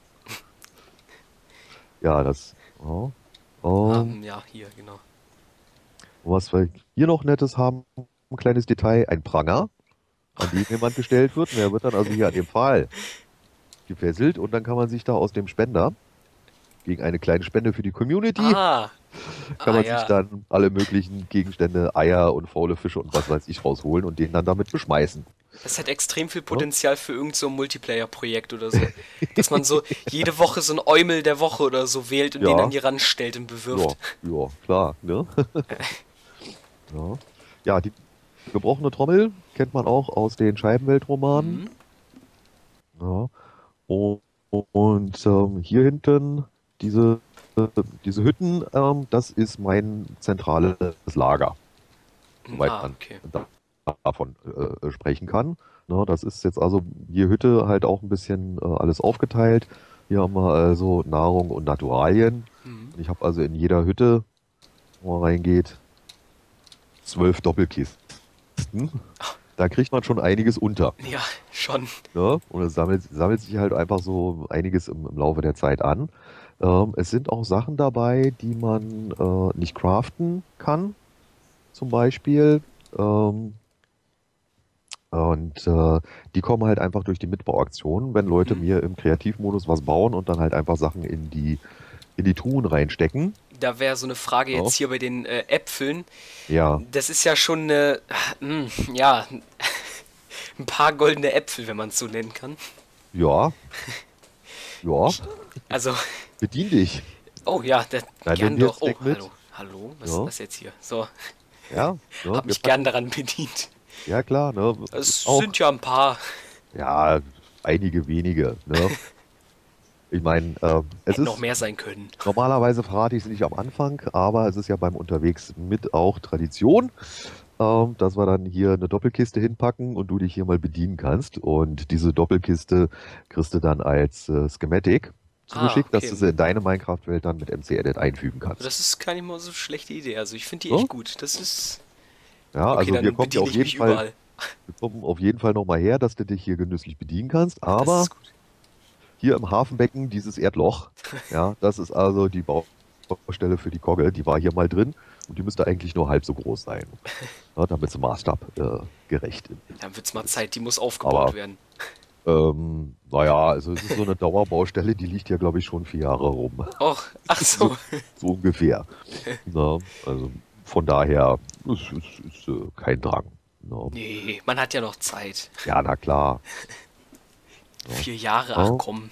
Ja, das. Ja. Ja, hier, genau. Was wir hier noch Nettes haben, ein kleines Detail, ein Pranger, an den jemand gestellt wird. Und der wird dann also hier an dem Pfahl gefesselt und dann kann man sich da aus dem Spender gegen eine kleine Spende für die Community Ah. kann Ah, man sich ja. dann alle möglichen Gegenstände, Eier und faule Fische und was weiß ich rausholen und den dann damit beschmeißen. Das hat extrem viel Ja, Potenzial für irgend so ein Multiplayer-Projekt oder so. Dass man so jede Woche so ein Eumel der Woche oder so wählt und den an ja, die ranstellt und ja, bewirft. ja, klar. Ne? Ja, ja gebrochene Trommel kennt man auch aus den Scheibenweltromanen. Mhm. Ja. Und, hier hinten diese, diese Hütten, das ist mein zentrales Lager, soweit Ah, man okay. davon sprechen kann. Ne, das ist jetzt also je Hütte halt auch ein bisschen alles aufgeteilt. Hier haben wir also Nahrung und Naturalien. Mhm. Und ich habe also in jeder Hütte, wo man reingeht, 12 Doppelkisten. Da kriegt man schon einiges unter. Ja, schon. Ne? Und es sammelt sich halt einfach so einiges im Laufe der Zeit an. Es sind auch Sachen dabei, die man nicht craften kann, zum Beispiel. Ähm, die kommen halt einfach durch die Mitbauaktionen, wenn Leute Mhm. mir im Kreativmodus was bauen und dann halt einfach Sachen in die Truhen reinstecken. Da wäre so eine Frage Ja, jetzt hier bei den Äpfeln. ja, Das ist ja schon eine, ja, ein paar goldene Äpfel, wenn man es so nennen kann. ja, ja, Ich, also, bedien dich. oh ja, Nein, nimm gern dir ein doch. Oh, Stack mit. hallo, hallo, Ja, was jetzt hier? So, ja, ne, hab wir mich gern packen. daran bedient. Ja, klar, ne, ist Es auch, sind ja ein paar. ja, einige wenige, ne. Ich meine, es Hätten noch ist, mehr sein können. normalerweise verrate ich es nicht am Anfang, aber es ist ja beim Unterwegs mit auch Tradition, dass wir dann hier eine Doppelkiste hinpacken und du dich hier mal bedienen kannst. Und diese Doppelkiste kriegst du dann als Schematic Ah, zugeschickt, dass okay. du sie in deine Minecraft-Welt dann mit MC-Edit einfügen kannst. Das ist gar nicht mal so eine schlechte Idee. Also ich finde die Ne? echt gut. Das ist. Ja, Okay, also wir dann kommen hier bediene auf ich jeden mich Fall, überall. wir kommen auf jeden Fall nochmal her, dass du dich hier genüsslich bedienen kannst. Das Aber ist gut. hier im Hafenbecken dieses Erdloch, ja, das ist also die Baustelle für die Kogge, die war hier mal drin und die müsste eigentlich nur halb so groß sein, ja, damit sie Maßstab gerecht Dann wird's mal ist. Zeit, die muss aufgebaut Aber werden. naja, also es ist so eine Dauerbaustelle, die liegt ja, glaube ich, schon 4 Jahre rum. Och, ach So, so. so ungefähr. Na, also von daher ist kein Drang. Na. Nee, man hat ja noch Zeit. Ja, na klar. Na, 4 Jahre, ach na, komm.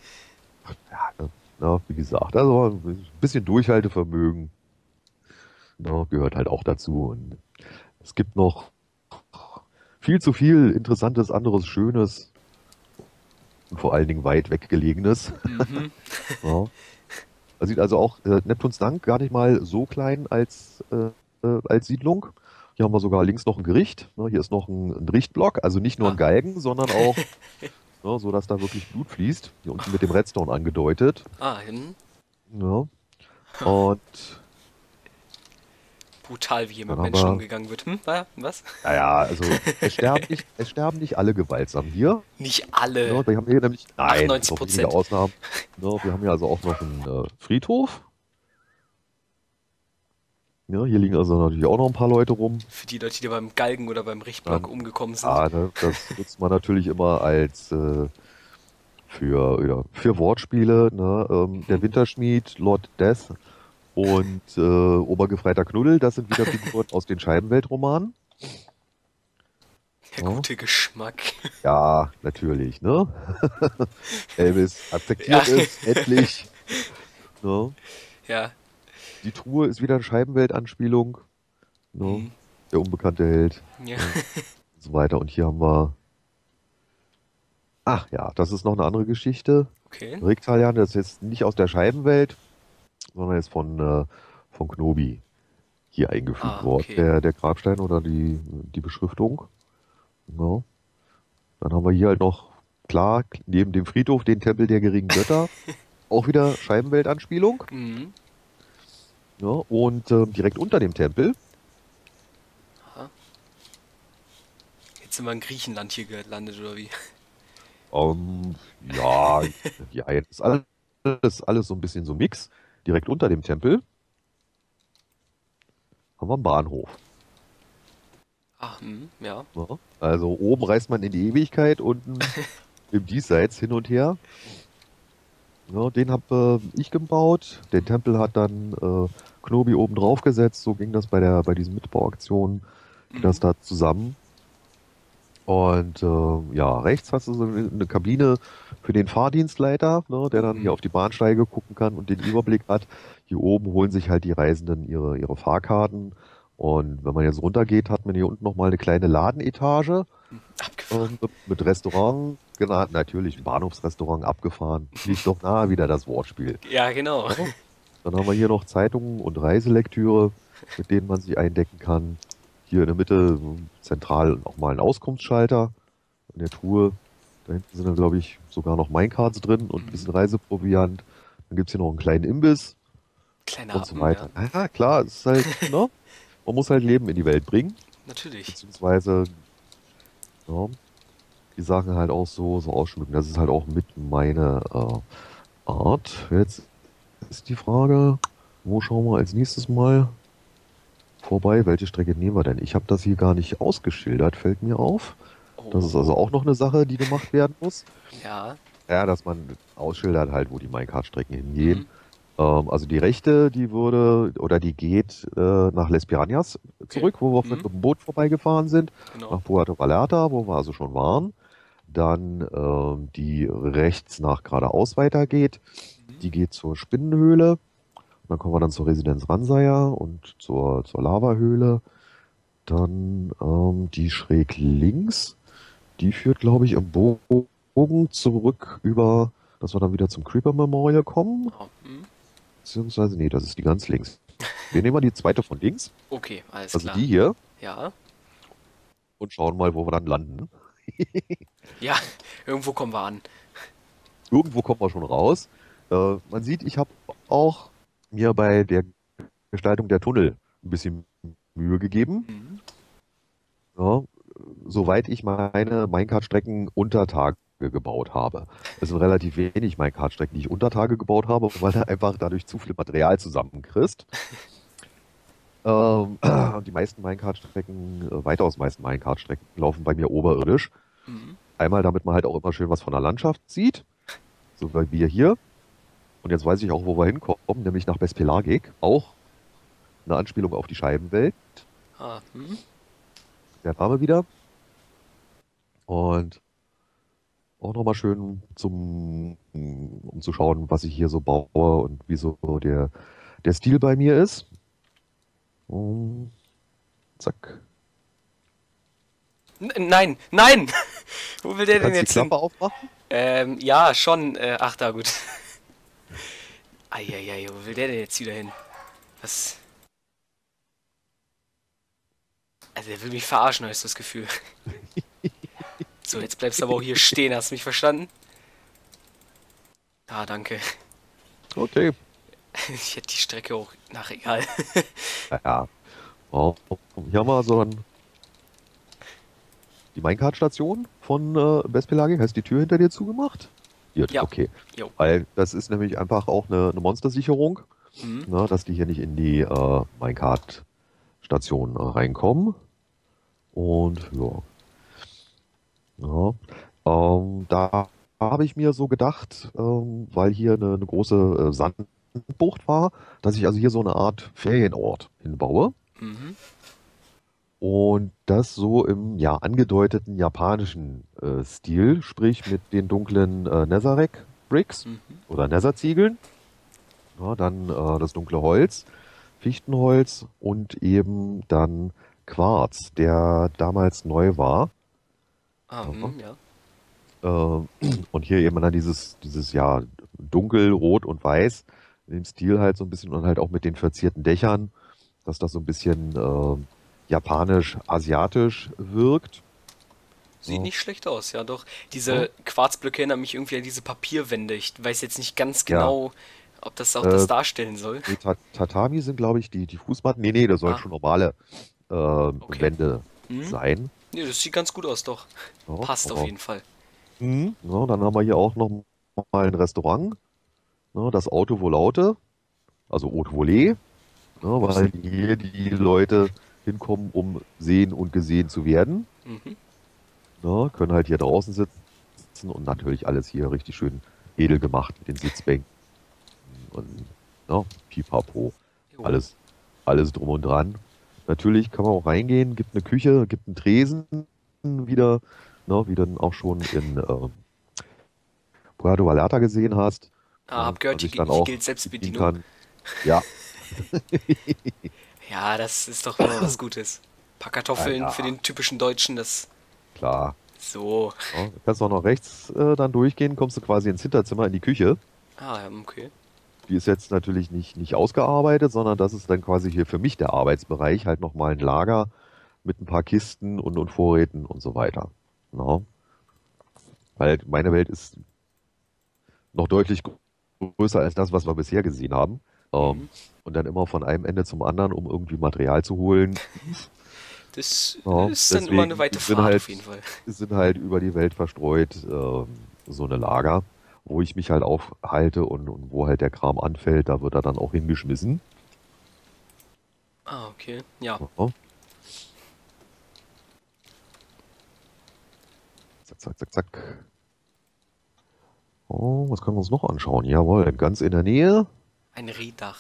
ja, na, wie gesagt, also ein bisschen Durchhaltevermögen, na, gehört halt auch dazu. Und es gibt noch viel zu viel Interessantes, anderes, Schönes und vor allen Dingen weit weggelegenes. Mhm. Ja. Man sieht also auch Neptuns Dank gar nicht mal so klein als Siedlung. Hier haben wir sogar links noch ein Gericht. Ne, hier ist noch ein Richtblock, also nicht nur ein Ah, Galgen, sondern auch, ne, so dass da wirklich Blut fließt. Hier unten mit dem Redstone angedeutet. hm. Ja. Und Brutal, wie hier dann mit haben Menschen wir, umgegangen wird. Was? naja, also es sterben nicht alle gewaltsam hier. Nicht Ne, alle. wir haben hier nämlich, nein, bis auf wenige 98%. Ausnahmen. Ne, wir haben hier also auch noch einen Friedhof. Ja, hier liegen also natürlich auch noch ein paar Leute rum. Für die Leute, die beim Galgen oder beim Richtblock Dann, umgekommen sind. ja, ne, das nutzt man natürlich immer als für Wortspiele. Ne? Der Winterschmied, Lord Death und Obergefreiter Knuddel, das sind wieder Figuren aus den Scheibenweltromanen. Der Ja, gute Geschmack. ja, natürlich. Ne? Elvis Ja, akzeptiert es, endlich. Ne? ja. Die Truhe ist wieder eine Scheibenwelt-Anspielung. Ne? Hm. Der unbekannte Held. Ja. Ne? Und so weiter. Und hier haben wir. Ach ja, das ist noch eine andere Geschichte. Okay. Riktalian, das ist jetzt nicht aus der Scheibenwelt, sondern ist von Knobi hier eingefügt Ah, worden. okay. Der Grabstein oder die Beschriftung. Ja. Dann haben wir hier halt noch, klar, neben dem Friedhof den Tempel der geringen Götter. Auch wieder Scheibenwelt-Anspielung. Mhm. Ja. Und direkt unter dem Tempel, Aha. Jetzt sind wir in Griechenland hier gelandet, oder wie? ähm, ja, ja, jetzt ist alles so ein bisschen so Mix. Direkt unter dem Tempel haben wir einen Bahnhof. Ah, ja. Ja. Also oben reist man in die Ewigkeit, unten im Diesseits hin und her. Ja, den habe ich gebaut. Den Tempel hat dann Knobi oben drauf gesetzt. So ging das bei diesen Mitbauaktionen, ging das Mhm. da zusammen. Und ja, rechts hast du so eine Kabine für den Fahrdienstleiter, ne, der dann hier Mhm. auf die Bahnsteige gucken kann und den Überblick hat. Hier oben holen sich halt die Reisenden ihre Fahrkarten Und wenn man jetzt runtergeht, hat man hier unten nochmal eine kleine Ladenetage Abgefahren. mit Restaurant, genau, natürlich ein Bahnhofsrestaurant abgefahren. Liegt doch nahe wieder das Wortspiel. Ja, genau. Ja. Dann haben wir hier noch Zeitungen und Reiselektüre, mit denen man sich eindecken kann. Hier in der Mitte zentral nochmal ein Auskunftsschalter in der Truhe. Da hinten sind dann, glaube ich, sogar noch Minecards drin und ein bisschen Reiseproviant. Dann gibt's hier noch einen kleinen Imbiss Kleiner und so Happen, ja. weiter. Ja, klar, es ist halt, ne? Man muss halt Leben in die Welt bringen. Natürlich. Beziehungsweise, ja, die Sachen halt auch so ausschmücken. Das ist halt auch mit meine Art. Jetzt ist die Frage, wo schauen wir als nächstes mal vorbei? Welche Strecke nehmen wir denn? Ich habe das hier gar nicht ausgeschildert, fällt mir auf. Das ist also Oh. auch noch eine Sache, die gemacht werden muss. Ja. Ja, dass man ausschildert halt, wo die Minecart-Strecken hingehen. Mhm. Also die rechte, die würde oder die geht nach Les Piranhas Okay. zurück, wo wir mit Mhm. dem Boot vorbeigefahren sind, Genau. nach Puerto Vallarta, wo wir also schon waren. Dann die rechts nach geradeaus weitergeht, Mhm. die geht zur Spinnenhöhle. Dann kommen wir dann zur Residenz Ransaya und zur Lavahöhle. Dann die schräg links, die führt, glaube ich, im Bogen zurück über, dass wir dann wieder zum Creeper Memorial kommen. Oh. Mhm. Beziehungsweise, nee, das ist die ganz links. Wir nehmen mal die zweite von links, Okay, alles also klar. die hier, Ja. und schauen mal, wo wir dann landen. Ja, irgendwo kommen wir an. Irgendwo kommen wir schon raus. Man sieht, ich habe auch mir bei der Gestaltung der Tunnel ein bisschen Mühe gegeben. Mhm. Ja, soweit ich meine Minecart-Strecken unter Tage gebaut habe. Es sind relativ wenig Minecart-Strecken, die ich unter Tage gebaut habe, weil du einfach dadurch zu viel Material zusammenkriegst. Die meisten Minecart-Strecken, weitaus meisten Minecart-Strecken laufen bei mir oberirdisch. Mhm. Einmal, damit man halt auch immer schön was von der Landschaft sieht, so wie wir hier. Und jetzt weiß ich auch, wo wir hinkommen, nämlich nach Bespelagig. Auch eine Anspielung auf die Scheibenwelt. Ah. Mhm. Der Name wieder. Und auch nochmal schön um zu schauen, was ich hier so baue und wie so der Stil bei mir ist. Und zack. Nein, nein! Wo will Du der denn kannst die jetzt hin? Klappe aufmachen. Ja, schon. Ach, da, gut. Eieiei, wo will der denn jetzt wieder hin? Was? Also, der will mich verarschen, habe ich das Gefühl. So, jetzt bleibst du aber auch hier stehen, hast du mich verstanden? Ah, danke. Okay. Ich hätte die Strecke auch. Nach egal. Naja. Oh, hier haben wir so dann die Minecart-Station von Bespelagig. Hast du die Tür hinter dir zugemacht? Gut, Ja, okay. jo. Weil das ist nämlich einfach auch eine Monstersicherung, Mhm. ne, dass die hier nicht in die Minecart-Station reinkommen. Und ja. Ja. Da habe ich mir so gedacht, weil hier eine große Sandbucht war, dass ich also hier so eine Art Ferienort hinbaue Mhm. und das so im ja angedeuteten japanischen Stil, sprich mit den dunklen Netherrack Bricks Mhm. oder Nether-Ziegeln, ja, dann das dunkle Holz, Fichtenholz und eben dann Quarz, der damals neu war. Ah, Ja. ja. Und hier eben dann dieses ja dunkel, rot und weiß in dem Stil halt so ein bisschen und halt auch mit den verzierten Dächern, dass das so ein bisschen japanisch-asiatisch wirkt. Sieht Ja, nicht schlecht aus, ja doch. ja. Diese Quarzblöcke erinnern mich irgendwie an diese Papierwände. Ich weiß jetzt nicht ganz Ja, genau, ob das auch das äh, darstellen soll. nee, Tatami sind, glaube ich, die Fußmatten. Nee, das sollen Ah, schon normale okay. Wände Mhm. sein. Nee, das sieht ganz gut aus, doch. Ja, Passt auf aber, jeden Fall. ja, dann haben wir hier auch noch mal ein Restaurant, ne, das Auto Volaute, also Haute Volée. Ja, Ups. weil hier die Leute hinkommen, um sehen und gesehen zu werden. Mhm. Ja, können halt hier draußen sitzen und natürlich alles hier richtig schön edel gemacht mit den Sitzbänken und ja, Pipapo. Jo. Alles, alles drum und dran. Natürlich kann man auch reingehen, gibt eine Küche, gibt einen Tresen wieder, ne, wie du dann auch schon in Puerto Vallarta gesehen hast, Ah, ne, hab man gehört, sich dann hier auch gilt bedienen Selbstbedienung. kann. Ja, Ja, das ist doch immer was Gutes. Ein paar Ah, Kartoffeln für ja, den typischen Deutschen, das klar. so. Ja, du kannst auch noch rechts dann durchgehen, kommst du quasi ins Hinterzimmer, in die Küche. Ah, ja, okay. Die ist jetzt natürlich nicht ausgearbeitet, sondern das ist dann quasi hier für mich der Arbeitsbereich, halt nochmal ein Lager mit ein paar Kisten und Vorräten und so weiter. Ja. Weil meine Welt ist noch deutlich größer als das, was wir bisher gesehen haben. Ähm, Mhm. und dann immer von einem Ende zum anderen, um irgendwie Material zu holen. Das Ja, ist dann immer eine deswegen weite Fahrt auf jeden Fall. sind halt über die Welt verstreut so eine Lager, wo ich mich halt aufhalte und wo halt der Kram anfällt, da wird er dann auch hingeschmissen. Ah, okay. Ja. Ja. Zack, zack, zack, zack. Oh, was können wir uns noch anschauen? Jawohl, ganz in der Nähe. Ein Rehdach.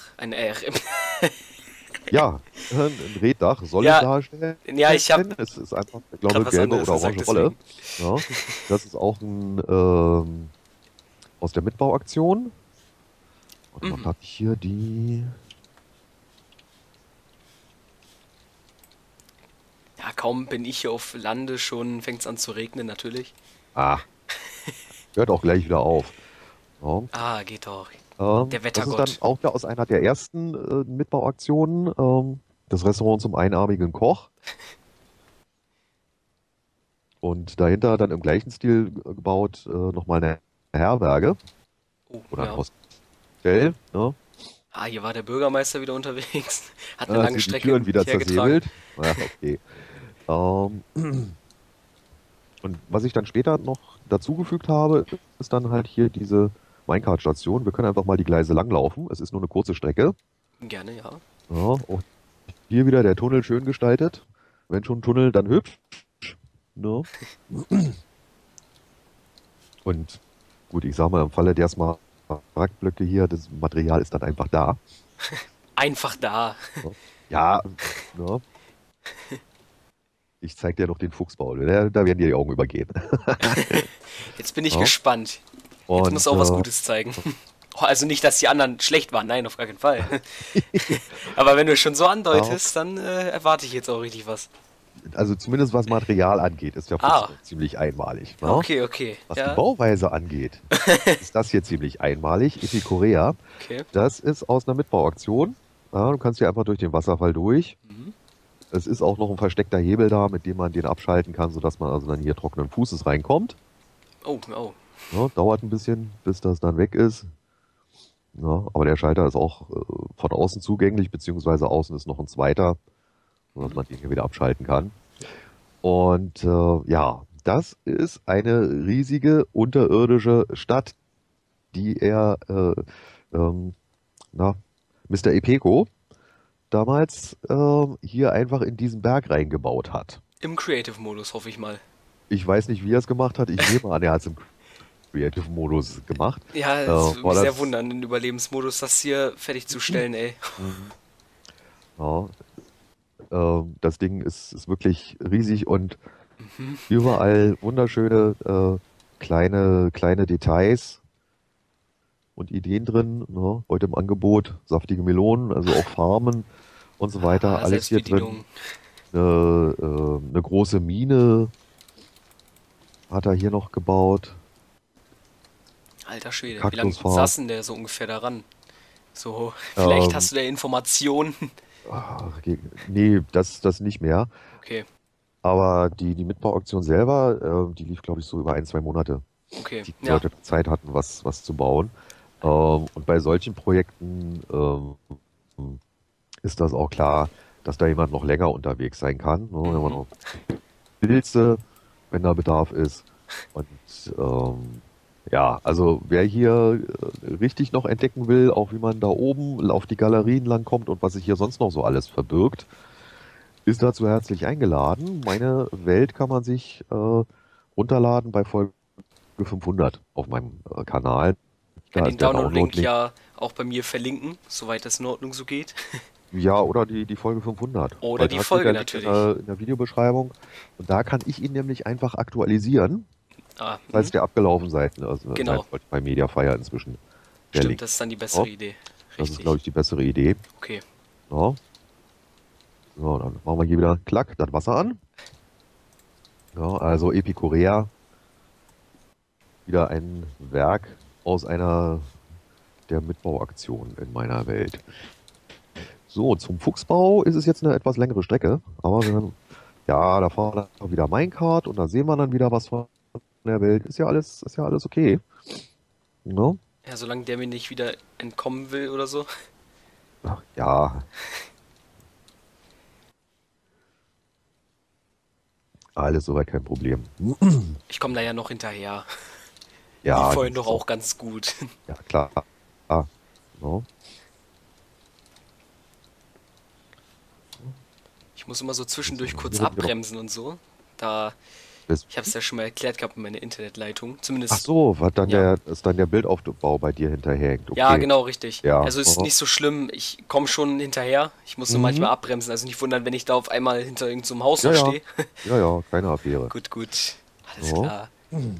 Ja, ein Reddach soll es Ja, darstellen. ja, ich habe Es ist einfach, ich gerade glaube, was gelbe anderes oder gesagt, orange Wolle. deswegen. Ja, das ist auch ein aus der Mitbauaktion. Und was Mhm. habe ich hier? Die. Ja, kaum bin ich hier auf Lande, schon fängt es an zu regnen, natürlich. Ah, hört auch gleich wieder auf. Ja. Ah, geht doch. Der Das ist dann Wettergott. auch wieder aus einer der ersten Mitbauaktionen. Das Restaurant zum einarmigen Koch. Und dahinter dann im gleichen Stil gebaut nochmal eine Herberge Oh, oder ein ja. Hostel. Ne? Ah, hier war der Bürgermeister wieder unterwegs. Hat eine lange Sind die Strecke Türen mit wieder hergetragen. zersäbelt. Ja, okay. Ähm, und was ich dann später noch dazugefügt habe, ist dann halt hier diese Minecart-Station. Wir können einfach mal die Gleise langlaufen. Es ist nur eine kurze Strecke. Gerne, ja. Ja, auch hier wieder der Tunnel schön gestaltet. Wenn schon Tunnel, dann hübsch. Ne? Und gut, ich sag mal, im Falle der Smaragdblöcke hier, das Material ist dann einfach da. Einfach da. Ne? Ja, ne? Ich zeig dir noch den Fuchsbau. Da werden dir die Augen übergehen. Jetzt bin ich Ja? gespannt. Jetzt muss Und auch was Gutes zeigen. Oh, also nicht, dass die anderen schlecht waren, nein, auf gar keinen Fall. Aber wenn du schon so ja, andeutest, dann erwarte ich jetzt auch richtig was. also zumindest was Material angeht, ist der Ah, Fuchsbau ziemlich einmalig. Ne? okay, okay. Was die Ja, Bauweise angeht, ist das hier ziemlich einmalig. Korea, okay. das ist aus einer Mitbauaktion. Ja, du kannst hier einfach durch den Wasserfall durch. Mhm. Es ist auch noch ein versteckter Hebel da, mit dem man den abschalten kann, sodass man also dann hier trockenen Fußes reinkommt. Oh, oh. Ja, dauert ein bisschen, bis das dann weg ist. Ja, aber der Schalter ist auch von außen zugänglich, beziehungsweise außen ist noch ein zweiter, sodass Mhm. man den hier wieder abschalten kann. Und ja, das ist eine riesige unterirdische Stadt, die er, ähm, na, Mr. Epeko damals hier einfach in diesen Berg reingebaut hat. Im Creative-Modus, hoffe ich mal. Ich weiß nicht, wie er es gemacht hat. Ich nehme an, er hat es im Creative-Modus gemacht. Ja, es würde War mich sehr das, wundern, den Überlebensmodus, das hier fertigzustellen, ey. Mhm. Ja, das Ding ist wirklich riesig und Mhm. überall wunderschöne kleine Details und Ideen drin. Ne? Heute im Angebot saftige Melonen, also auch Farmen und so weiter. Ah, Alles hier Selbstbedienung. drin. Eine große Mine hat er hier noch gebaut. Alter Schwede, wie lange Kaktusfarm. saß denn der so ungefähr daran? So, vielleicht Ähm, hast du da Informationen. nee, das nicht mehr. Okay, Aber die Mitbauaktion selber, die lief, glaube ich, so über ein, zwei Monate. okay, Die ja. Leute Zeit hatten, was zu bauen. Und bei solchen Projekten ist das auch klar, dass da jemand noch länger unterwegs sein kann. Ne? Wenn man Mhm. noch Pilze, wenn da Bedarf ist. Und ähm, ja, also wer hier richtig noch entdecken will, auch wie man da oben auf die Galerien langkommt und was sich hier sonst noch so alles verbirgt, ist dazu herzlich eingeladen. Meine Welt kann man sich runterladen bei Folge 500 auf meinem Kanal. Ich kann Da den ist der Download-Link Download-Link. ja auch bei mir verlinken, soweit das in Ordnung so geht. Ja, oder die Folge 500. Oder Weil die da steht Folge der Link natürlich. in der Videobeschreibung. Und da kann ich ihn nämlich einfach aktualisieren, Ah, falls der abgelaufen seid. Also seit genau. bei Mediafire inzwischen der Stimmt, Link. das ist dann die Ja, bessere Idee. das ist, glaube Richtig. ich, die bessere Idee. Okay. Ja. So, dann machen wir hier wieder klack, das Wasser an. Ja, also Epikurea, wieder ein Werk aus einer der Mitbauaktionen in meiner Welt. So, zum Fuchsbau ist es jetzt eine etwas längere Strecke, aber ja, da fahren wir dann wieder Minecart und da sehen wir dann wieder was von der Welt. Ist ja alles okay. Ne? Ja, solange der mir nicht wieder entkommen will oder so. Ja, alles soweit kein Problem. Ich komme da ja noch hinterher. Wie Ja, vorhin das doch ist auch, auch ganz gut. ja klar. Ah, ne? Ich muss immer so So, zwischendurch dann kurz hier wird wieder noch abbremsen und so. Da, das, ich habe es ja schon mal erklärt gehabt, meine Internetleitung. ach Zumindest, so, was dann ja. ist dann der Bildaufbau bei dir hinterhängt. Ja, Okay. genau, richtig. Ja. Also ist Aha. nicht so schlimm. Ich komme schon hinterher. Ich muss nur Mhm. manchmal abbremsen. Also nicht wundern, wenn ich da auf einmal hinter irgendeinem so einem Haus Ja, noch ja. stehe. Ja, ja, keine Affäre. Gut, gut. Alles Ja. klar.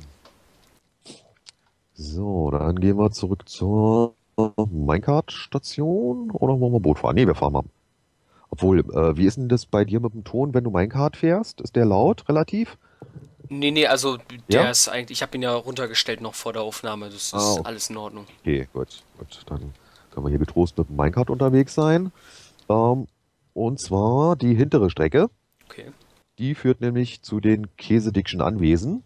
So, dann gehen wir zurück zur Minecart-Station oder wollen wir Boot fahren? Nee, wir fahren mal. Obwohl, wie ist denn das bei dir mit dem Ton, wenn du Minecart fährst? Ist der laut relativ? Nee, nee, also der Ja? ist eigentlich, ich habe ihn ja runtergestellt noch vor der Aufnahme. Das Ah, ist alles in Ordnung. okay, gut, gut. Dann können wir hier getrost mit dem Minecart unterwegs sein. Ähm, und zwar die hintere Strecke. Okay. Die führt nämlich zu den Käsedickschen Anwesen.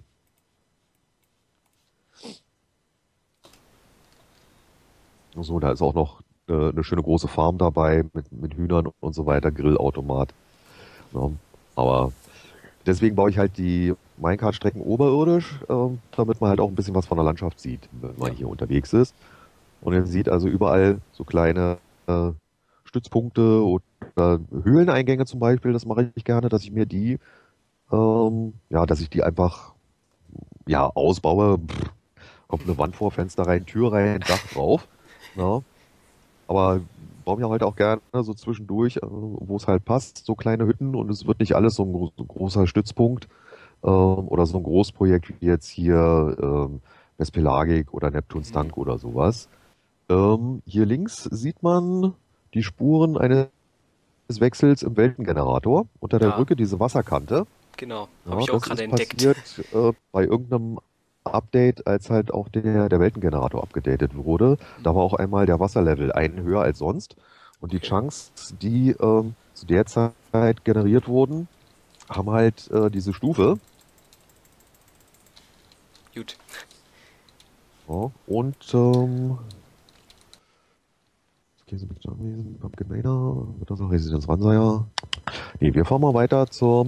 So, da ist auch noch eine schöne große Farm dabei mit Hühnern und so weiter, Grillautomat. Ja. Aber deswegen baue ich halt die Minecart-Strecken oberirdisch, damit man halt auch ein bisschen was von der Landschaft sieht, wenn man Ja. hier unterwegs ist. Und ihr seht also überall so kleine Stützpunkte oder Höhleneingänge zum Beispiel. Das mache ich gerne, dass ich mir die, ja, dass ich die einfach ja ausbaue. Pff, kommt eine Wand vor, Fenster rein, Tür rein, Dach drauf. Ja. Aber baue mir halt auch gerne so zwischendurch, wo es halt passt, so kleine Hütten und es wird nicht alles so ein großer Stützpunkt oder so ein Großprojekt wie jetzt hier Vespelagik oder Neptuns Mhm. Dank oder sowas. Hier links sieht man die Spuren eines Wechsels im Weltengenerator unter der Ja, Brücke, diese Wasserkante. genau. Habe Ja, ich auch das gerade ist entdeckt. passiert bei irgendeinem Update, als halt auch der Weltengenerator abgedatet wurde. Da war auch einmal der Wasserlevel einen höher als sonst. Und die Okay, Chunks, die zu der Zeit generiert wurden, haben halt diese Stufe. gut. Ja, und Käse mit Anwesen, Pumpkin Manor, wird das noch Residenz Ransaya? Nee, wir fahren mal weiter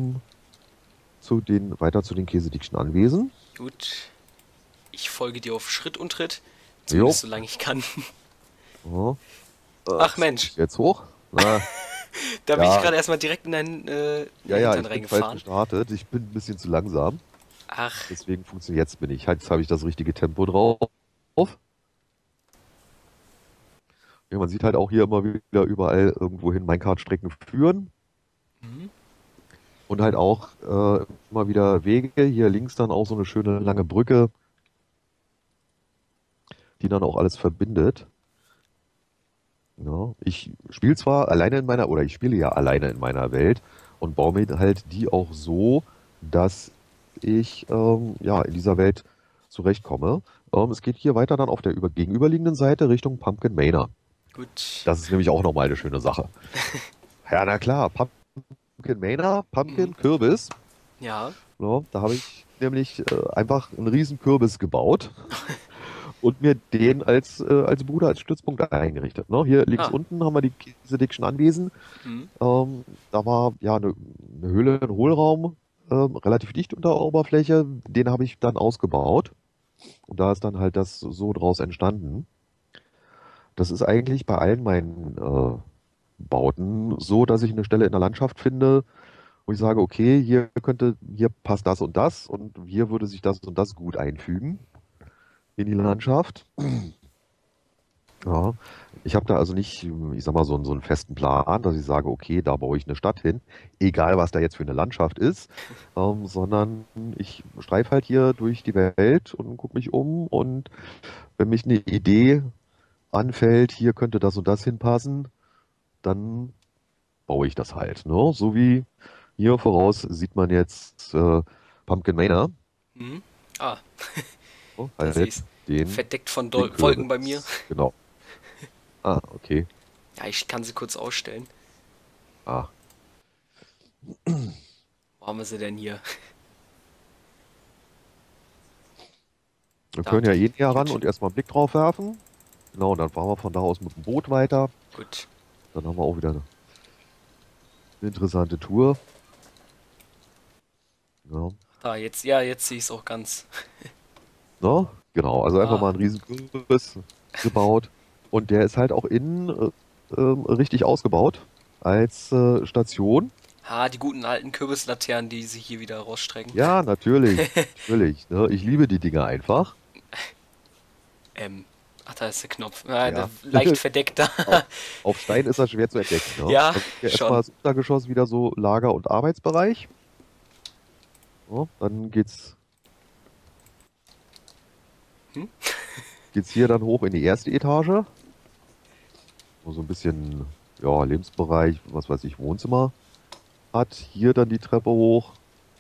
weiter zu den Käsedickschen Anwesen. Gut. Ich folge dir auf Schritt und Tritt. Jo. Zumindest solange ich kann. Ja. Ach Jetzt muss Mensch, ich jetzt hoch. Na, da bin ich ja, gerade erstmal direkt in deinen ja, ja, Hintern ich bin falsch reingefahren. gestartet. Ich bin ein bisschen zu langsam. Ach, Deswegen funktioniert jetzt bin ich. Jetzt habe ich das richtige Tempo drauf. Ja, man sieht halt auch hier immer wieder überall irgendwohin Minecart-Strecken führen. mhm. Und halt auch immer wieder Wege. Hier links dann auch so eine schöne lange Brücke, die dann auch alles verbindet. Ja, ich spiele zwar alleine in meiner, oder ich spiele ja alleine in meiner Welt und baue mir halt die auch so, dass ich ja in dieser Welt zurechtkomme. Es geht hier weiter dann auf der gegenüberliegenden Seite Richtung Pumpkin Manor. Gut. Das ist nämlich auch nochmal eine schöne Sache. Ja, na klar, Pumpkin Manor, Mhm. Pumpkin Kürbis. Ja. Ja, da habe ich nämlich einfach einen riesen Kürbis gebaut und mir den als Bruder, als Stützpunkt eingerichtet. Ne? Hier links Ah. unten haben wir die Käsedickschen Anwesen. Mhm. Da war ja eine Höhle, ein Hohlraum, relativ dicht unter der Oberfläche. Den habe ich dann ausgebaut. Und da ist dann halt das so draus entstanden. Das ist eigentlich bei allen meinen Bauten so, dass ich eine Stelle in der Landschaft finde, wo ich sage, okay, hier passt das und hier würde sich das und das gut einfügen in die Landschaft. Ja, ich habe da also nicht, ich sag mal, so einen festen Plan, dass ich sage, okay, da baue ich eine Stadt hin, egal was da jetzt für eine Landschaft ist, sondern ich streife halt hier durch die Welt und gucke mich um und wenn mich eine Idee anfällt, hier könnte das und das hinpassen, dann baue ich das halt. Ne? So wie hier voraus sieht man jetzt Pumpkin Manor. Mhm. Ah, Ne? da sehe Halt ich's. den, Verdeckt von den Wolken bei mir. Kürbis. Genau. Ah, okay. Ja, ich kann sie kurz ausstellen. Ah, Wo haben wir sie denn hier? wir Da, können ja eh näher ran Jütchen. und erstmal einen Blick drauf werfen. Genau, und dann fahren wir von da aus mit dem Boot weiter. Gut. Dann haben wir auch wieder eine interessante Tour. Ja. Da, jetzt, ja, jetzt sehe ich es auch ganz. Ne? Genau, also einfach Ah, mal einen riesen Kürbis gebaut. Und der ist halt auch innen richtig ausgebaut als Station. die guten alten Kürbislaternen, die sie hier wieder rausstrecken. Ja, natürlich, natürlich. Ne? Ich liebe die Dinge einfach. Ähm, da ist der Knopf. Ah, der Ja. leicht verdeckt da. Auf, auf Stein ist das schwer zu entdecken. Ne? Ja, Also hier erstmal schon. das Untergeschoss wieder so Lager- und Arbeitsbereich. Ja, dann Hm? geht's hier dann hoch in die erste Etage. Wo so ein bisschen, ja, Lebensbereich, was weiß ich, Wohnzimmer hat. Hier dann die Treppe hoch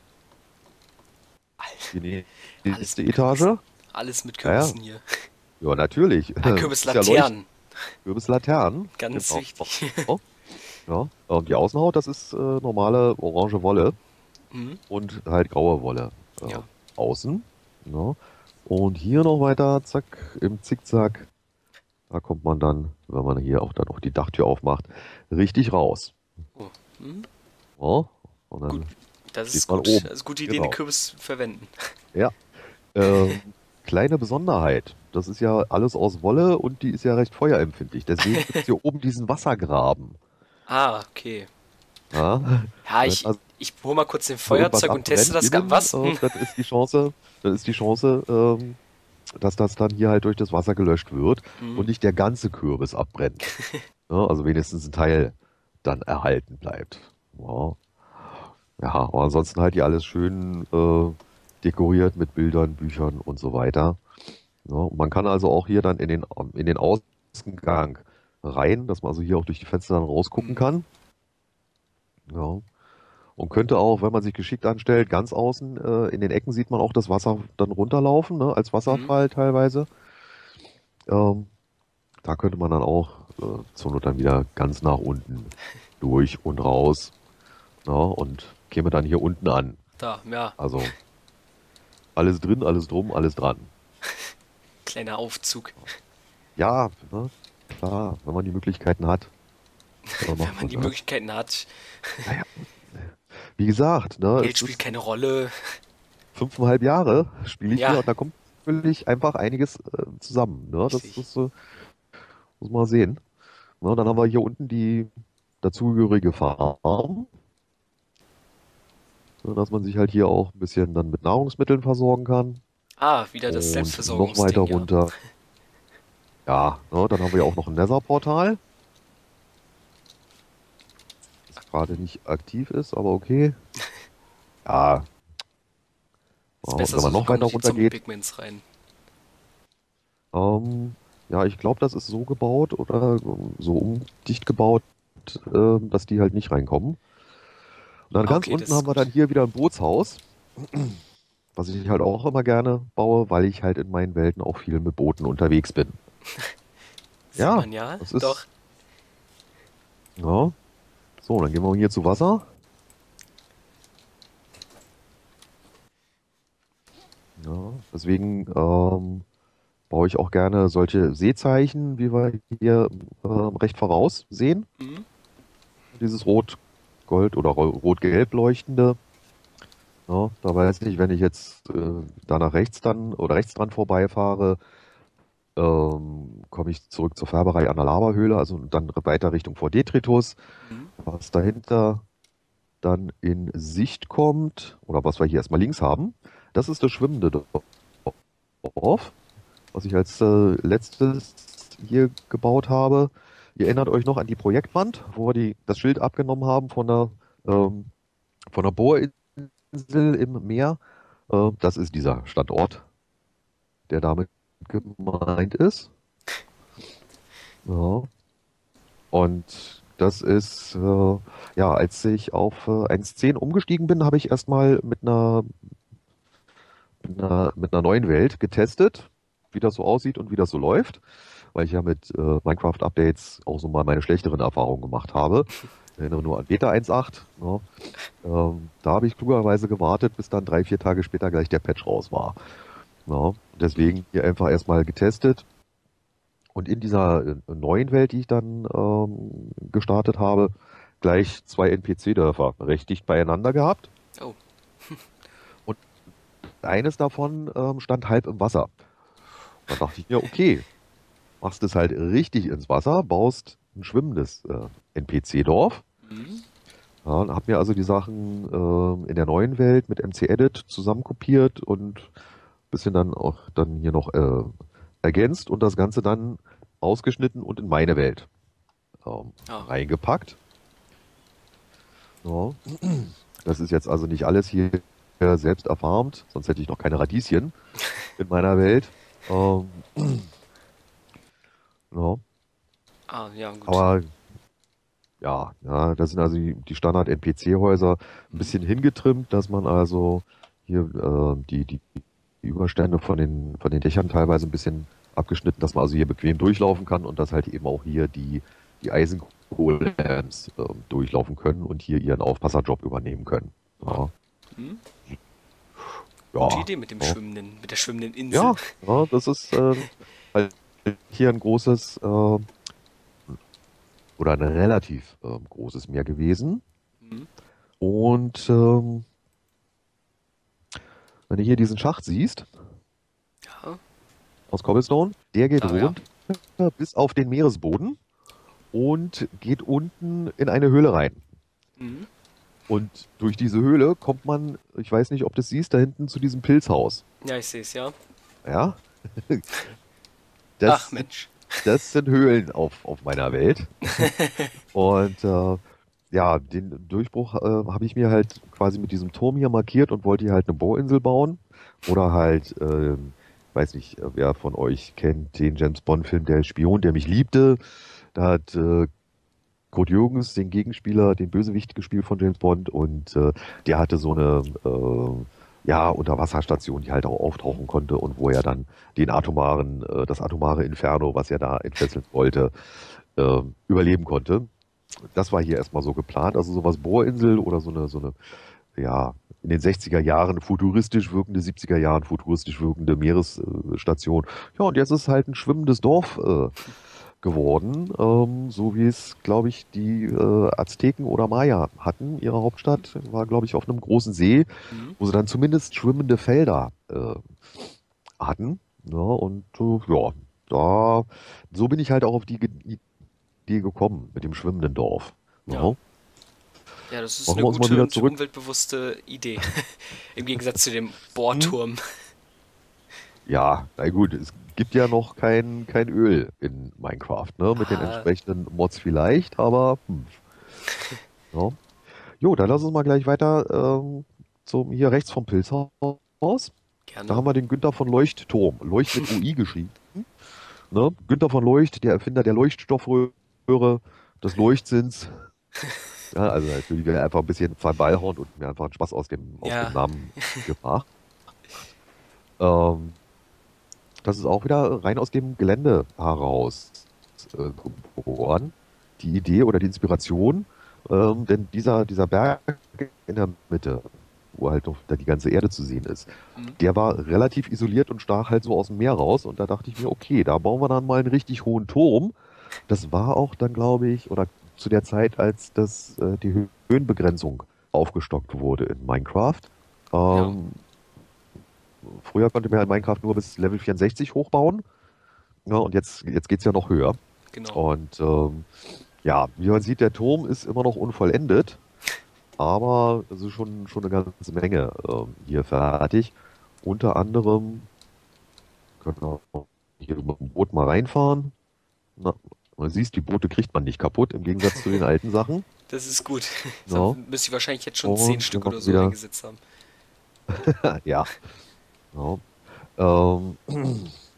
in die Alles nächste mit Kürbissen. Etage. Alles mit Ja, ja, Kürbissen hier. ja, natürlich. Ah, Ist ja Leuchten, Kürbislaternen. Kürbislaternen. Ganz Genau. wichtig. Ja. Und die Außenhaut, das ist normale orange Wolle Mhm. und halt graue Wolle Ja. außen. Ja. Und hier noch weiter, zack, im Zickzack. Da kommt man dann, wenn man hier auch dann noch die Dachtür aufmacht, richtig raus. Oh. Mhm. Ja. Und Gut. dann Das ist steht man gut. oben. Das ist eine gute Idee, den Genau. Kürbis verwenden. Ja. Kleine Besonderheit. Das ist ja alles aus Wolle und die ist ja recht feuerempfindlich. Deswegen gibt es hier oben diesen Wassergraben. Ah, okay. Ja? Ja, Wenn also ich hole mal kurz den irgendwas Feuerzeug und teste abbrennt das. innen, Was? Hm. dann ist die Chance, dass das dann hier halt durch das Wasser gelöscht wird und Mhm. nicht der ganze Kürbis abbrennt. Ja, also wenigstens ein Teil dann erhalten bleibt. Ja, ja, aber ansonsten halt hier alles schön dekoriert mit Bildern, Büchern und so weiter. Ja, und man kann also auch hier dann in den Außengang rein, dass man also hier auch durch die Fenster dann rausgucken Mhm. kann. Ja. Und könnte auch, wenn man sich geschickt anstellt, ganz außen in den Ecken sieht man auch das Wasser dann runterlaufen, ne, als Mhm. Wasserfall teilweise. Ähm, Da könnte man dann auch zur Not dann wieder ganz nach unten durch und raus, ne, und käme dann hier unten an. Da, ja. Also alles drin, alles drum, alles dran. Kleiner Aufzug. Ja, ne, klar, wenn man die Möglichkeiten hat, dann Wenn macht man man die das. Möglichkeiten hat. Naja, wie gesagt, ne, Geld es spielt ist keine Rolle. 5,5 Jahre spiele ich hier Ja, und da kommt wirklich einfach einiges zusammen. Ne? Das richtig. ist, muss man sehen. Ne, dann haben wir hier unten die dazugehörige Farm, ne, dass man sich halt hier auch ein bisschen dann mit Nahrungsmitteln versorgen kann. Ah, wieder das Und noch weiter Selbstversorgungsding, ja. runter, ja, ne, dann haben wir ja auch noch ein Nether-Portal, das gerade nicht aktiv ist, aber okay. Ja, ja, Ist und besser wenn so, man so noch kommen weiter die runter geht, Zombie-Pigments rein. ähm, ja, ich glaube, das ist so gebaut oder so dicht gebaut, dass die halt nicht reinkommen. Und dann Ah, ganz okay, das unten ist haben wir gut. dann hier wieder ein Bootshaus, was ich halt auch immer gerne baue, weil ich halt in meinen Welten auch viel mit Booten unterwegs bin. Sieht Ja, man ja, das doch. ist, ja. So, dann gehen wir hier zu Wasser. Ja, deswegen baue ich auch gerne solche Seezeichen, wie wir hier recht voraus sehen. Mhm. Dieses Rot-Gold oder Rot-Gelb leuchtende. Ja, da weiß ich, wenn ich jetzt da nach rechts dann oder rechts dran vorbeifahre, komme ich zurück zur Färberei an der Lavahöhle, also dann weiter Richtung Vor Detritus. Mhm. Was dahinter dann in Sicht kommt, oder was wir hier erstmal links haben, das ist das schwimmende Dorf, was ich als letztes hier gebaut habe. Ihr erinnert euch noch an die Projektwand, wo wir das Schild abgenommen haben ähm, von der Bohrinsel im Meer. Das ist dieser Standort, der damit gemeint ist. Ja. Und Das ist, ja, als ich auf 1.10 umgestiegen bin, habe ich erstmal mit einer neuen Welt getestet, wie das so aussieht und wie das so läuft, weil ich ja mit Minecraft-Updates auch so mal meine schlechteren Erfahrungen gemacht habe. Ich erinnere nur an Beta 1.8. Ne? Da habe ich klugerweise gewartet, bis dann 3, 4 Tage später gleich der Patch raus war. Ja, Mhm. deswegen hier einfach erstmal getestet. Und in dieser neuen Welt, die ich dann gestartet habe, gleich 2 NPC-Dörfer recht dicht beieinander gehabt. Oh. Und eines davon stand halb im Wasser. Dann dachte ich mir, okay, machst es halt richtig ins Wasser, baust ein schwimmendes NPC-Dorf. Mhm. Ja, habe mir also die Sachen in der neuen Welt mit MC-Edit zusammenkopiert und bisschen dann auch dann hier noch ergänzt und das Ganze dann ausgeschnitten und in meine Welt Ah. reingepackt. Ja. Das ist jetzt also nicht alles hier selbst erfarmt, sonst hätte ich noch keine Radieschen in meiner Welt. Ähm, ja. Ah, ja, gut. Aber ja, das sind also die Standard-NPC-Häuser ein Mhm. bisschen hingetrimmt, dass man also hier die Überstände von den Dächern teilweise ein bisschen abgeschnitten, dass man also hier bequem durchlaufen kann und dass halt eben auch hier die Eisenkohlems durchlaufen können und hier ihren Aufpasserjob übernehmen können. Ah. Ja, Mhm. Gute ja, Idee mit dem ja, schwimmenden, mit der schwimmenden Insel. ja, ja, das ist halt hier ein großes oder ein relativ großes Meer gewesen. Mhm. Und wenn du hier diesen Schacht siehst, Ja. aus Cobblestone, der geht Ah, ja. runter bis auf den Meeresboden und geht unten in eine Höhle rein. Mhm. Und durch diese Höhle kommt man, ich weiß nicht, ob du es siehst, da hinten zu diesem Pilzhaus. Ja, ich sehe es, ja. Ja, Ach, das sind, Mensch. das sind Höhlen auf meiner Welt. Und ja, den Durchbruch habe ich mir halt quasi mit diesem Turm hier markiert und wollte hier halt eine Bohrinsel bauen. Oder halt, weiß nicht, wer von euch kennt den James Bond-Film Der Spion, der mich liebte. Da hat Kurt Jürgens, den Gegenspieler, den Bösewicht gespielt von James Bond und der hatte so eine ja, Unterwasserstation, die halt auch auftauchen konnte und wo er dann das atomare Inferno, was er da entfesseln wollte, überleben konnte. Das war hier erstmal so geplant, also sowas Bohrinsel oder so eine, ja, in den 60er Jahren futuristisch wirkende, 70er Jahren futuristisch wirkende Meeresstation. Ja, und jetzt ist halt ein schwimmendes Dorf geworden, so wie es, glaube ich, die Azteken oder Maya hatten. Ihre Hauptstadt war, glaube ich, auf einem großen See, Mhm. wo sie dann zumindest schwimmende Felder hatten. Ja, und ja, da, so bin ich halt auch auf die Idee gekommen mit dem schwimmenden Dorf. Ja. Ja. Ja, das ist Machen eine wir uns mal gute wieder und zurück. umweltbewusste Idee. Im Gegensatz zu dem Hm? Bohrturm. Ja, na gut, es gibt ja noch kein Öl in Minecraft, ne? Mit den Ah, entsprechenden Mods vielleicht, aber ja. Jo, dann lass uns mal gleich weiter hier rechts vom Pilzhaus. Da gerne. haben wir den Günther von Leuchtturm. Leucht mit UI geschrieben. Ne? Günther von Leucht, der Erfinder der Leuchtstoffröhre, des Leuchtsinns. Ja, also natürlich wieder einfach ein bisschen verballhorn und mir einfach einen Spaß aus dem Ja, Namen gemacht. Ähm, Das ist auch wieder rein aus dem Gelände heraus geboren. Die Idee oder die Inspiration, denn dieser Berg in der Mitte, wo halt noch da die ganze Erde zu sehen ist, hm, der war relativ isoliert und stach halt so aus dem Meer raus. Und da dachte ich mir, okay, da bauen wir dann mal einen richtig hohen Turm. Das war auch dann, glaube ich, oder zu der Zeit, als die Höhenbegrenzung aufgestockt wurde in Minecraft. ja, Ähm, Früher konnte man ja in Minecraft nur bis Level 64 hochbauen. Ja, und jetzt geht's ja noch höher. genau. Und ja, wie man sieht, der Turm ist immer noch unvollendet, aber es ist schon eine ganze Menge hier fertig. Unter anderem können wir hier mit dem Boot mal reinfahren. Na, man siehst, die Boote kriegt man nicht kaputt, im Gegensatz zu den alten Sachen. Das ist gut. Ja, Müsste ich wahrscheinlich jetzt schon 10 und hier Stück oder machen so wir eingesetzt haben. wieder, ja, ja. Ähm,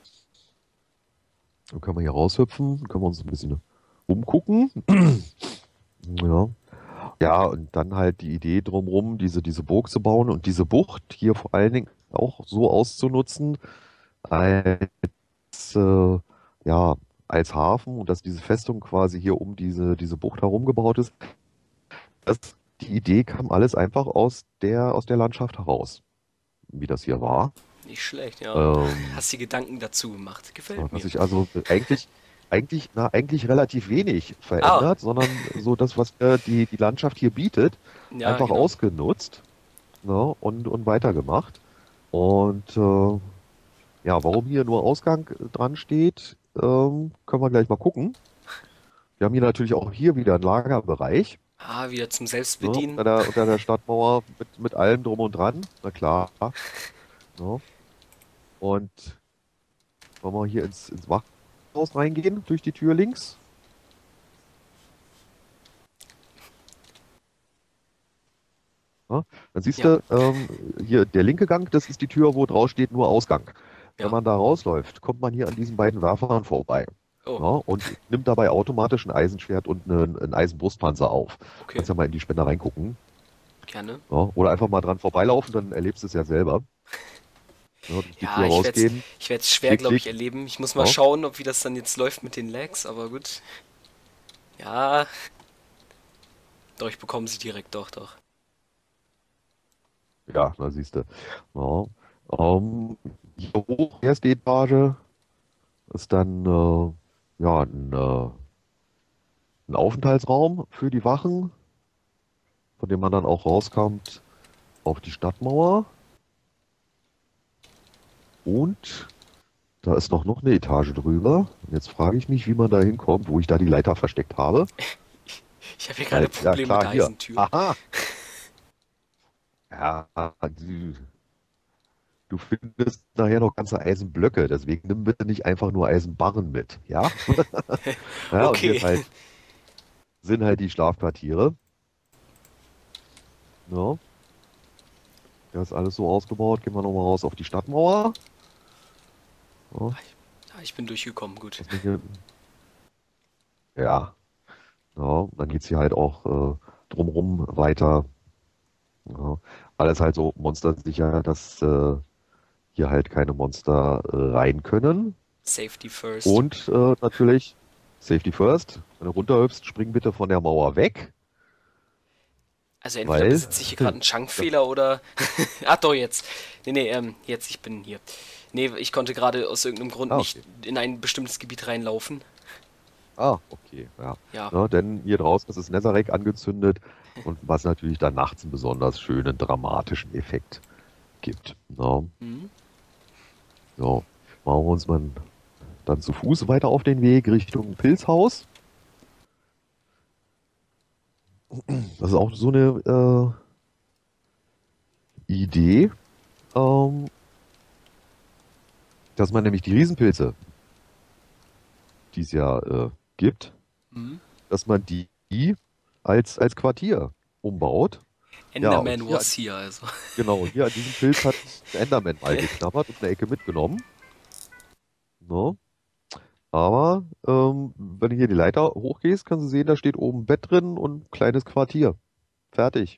dann können wir hier raushüpfen, können wir uns ein bisschen umgucken. Ja. Ja, und dann halt die Idee drumherum, diese Burg zu bauen und diese Bucht hier vor allen Dingen auch so auszunutzen, als, äh, ja, als Hafen und dass diese Festung quasi hier um diese Bucht herum gebaut ist. Das, die Idee kam alles einfach aus der Landschaft heraus, wie das hier war. Nicht schlecht, ja. Ähm, Hast die Gedanken dazu gemacht. so, Gefällt dass mir. sich also eigentlich relativ wenig Ah, verändert, sondern so das, was die Landschaft hier bietet, ja, einfach genau. ausgenutzt, ne, und weitergemacht. Und ja, warum hier nur Ausgang dran steht, können wir gleich mal gucken. Wir haben hier natürlich auch hier wieder einen Lagerbereich, Ah, wieder zum ne, Selbstbedienen. unter der Stadtmauer mit allem drum und dran. Na klar. Ne? Und wenn wir hier ins Wachhaus reingehen, durch die Tür links, ne, dann siehst Ja, du hier der linke Gang, das ist die Tür, wo drauf steht nur Ausgang. Wenn ja. man da rausläuft, kommt man hier an diesen beiden Werfern vorbei. Oh, Ja, und nimmt dabei automatisch ein Eisenschwert und einen Eisenbrustpanzer auf. okay. Kannst ja mal in die Spender reingucken. Gerne. Ja, oder einfach mal dran vorbeilaufen, dann erlebst du es ja selber. Ja, durch die Ja, Tür rausgehen, ich werde es schwer, klick, glaube ich, klick. erleben. Ich muss mal Ja, schauen, ob wie das dann jetzt läuft mit den Lags, aber gut. Ja, doch, ich bekomme sie direkt, doch, doch. ja, da siehst du. Ja. Hier hoch, erste Etage, ist dann ja, ein Aufenthaltsraum für die Wachen, von dem man dann auch rauskommt auf die Stadtmauer. Und da ist noch eine Etage drüber. Und jetzt frage ich mich, wie man da hinkommt, wo ich da die Leiter versteckt habe. Ich habe hier gerade Weil, ja Probleme mit klar, der hier. Eisentür. Aha. Ja, du findest nachher noch ganze Eisenblöcke. Deswegen nimm bitte nicht einfach nur Eisenbarren mit. Ja? Ja, und hier Okay. ist halt, sind halt die Schlafquartiere. Ja, das ist alles so ausgebaut. Gehen wir nochmal raus auf die Stadtmauer. Ja, Ah, ich bin durchgekommen, gut. was wir hier, ja, ja, dann geht's hier halt auch drumrum weiter. Ja, alles halt so monstersicher, dass hier halt keine Monster rein können. Safety first. Und natürlich Safety first. Wenn du runterhüpfst, spring bitte von der Mauer weg, Also entweder weil besitze ich hier gerade einen das, Chunkfehler oder... Ach doch, jetzt. Nee, jetzt, ich bin hier. Nee, ich konnte gerade aus irgendeinem Grund nicht okay. in ein bestimmtes Gebiet reinlaufen. Okay, ja. Ja. Ne, denn hier draußen ist das Netherrack angezündet und was natürlich dann nachts einen besonders schönen, dramatischen Effekt gibt. Ne? Hm? So, machen wir uns mal dann zu Fuß weiter auf den Weg Richtung Pilzhaus. Das ist auch so eine Idee, ähm, dass man nämlich die Riesenpilze, die es ja gibt, Hm? dass man die als Quartier umbaut. Ja, und Enderman hier, was hier, also. genau, hier an diesem Pilz hat der Enderman mal geknabbert und eine Ecke mitgenommen. Ne? Aber wenn du hier die Leiter hochgehst, kannst du sehen, da steht oben ein Bett drin und ein kleines Quartier. Fertig.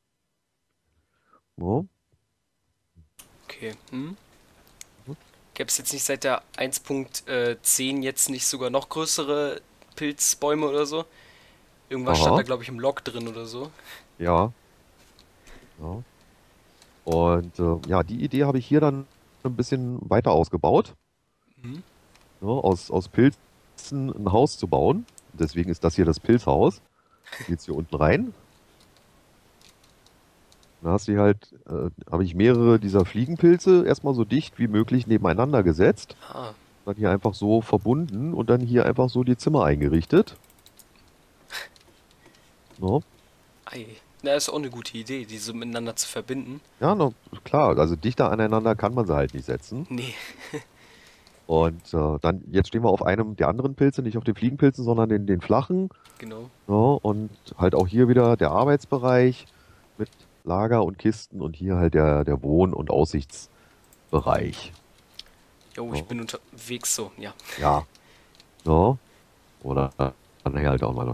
Ne? Okay. Hm? Gäbe es jetzt nicht seit der 1.10 jetzt nicht sogar noch größere Pilzbäume oder so? Irgendwas stand da, Aha, glaube ich, im Log drin oder so. ja. Ja. Und ja, die Idee habe ich hier dann ein bisschen weiter ausgebaut, Hm? ne? Aus Pilzen ein Haus zu bauen. Deswegen ist das hier das Pilzhaus. Geht's hier unten rein. Da hast du halt, habe ich mehrere dieser Fliegenpilze erstmal so dicht wie möglich nebeneinander gesetzt. Ah, Dann hier einfach so verbunden und dann hier einfach so die Zimmer eingerichtet. Ne? ei. Na, ist auch eine gute Idee, die so miteinander zu verbinden. Ja, na, klar, also dichter aneinander kann man sie halt nicht setzen. Nee, Und dann, jetzt stehen wir auf einem der anderen Pilze, nicht auf den Fliegenpilzen, sondern den flachen. genau. Ne? Und halt auch hier wieder der Arbeitsbereich mit Lager und Kisten und hier halt der Wohn- und Aussichtsbereich. Jo, ich Ne? bin unterwegs so, ja. Ja, ne? Oder dann halt auch mal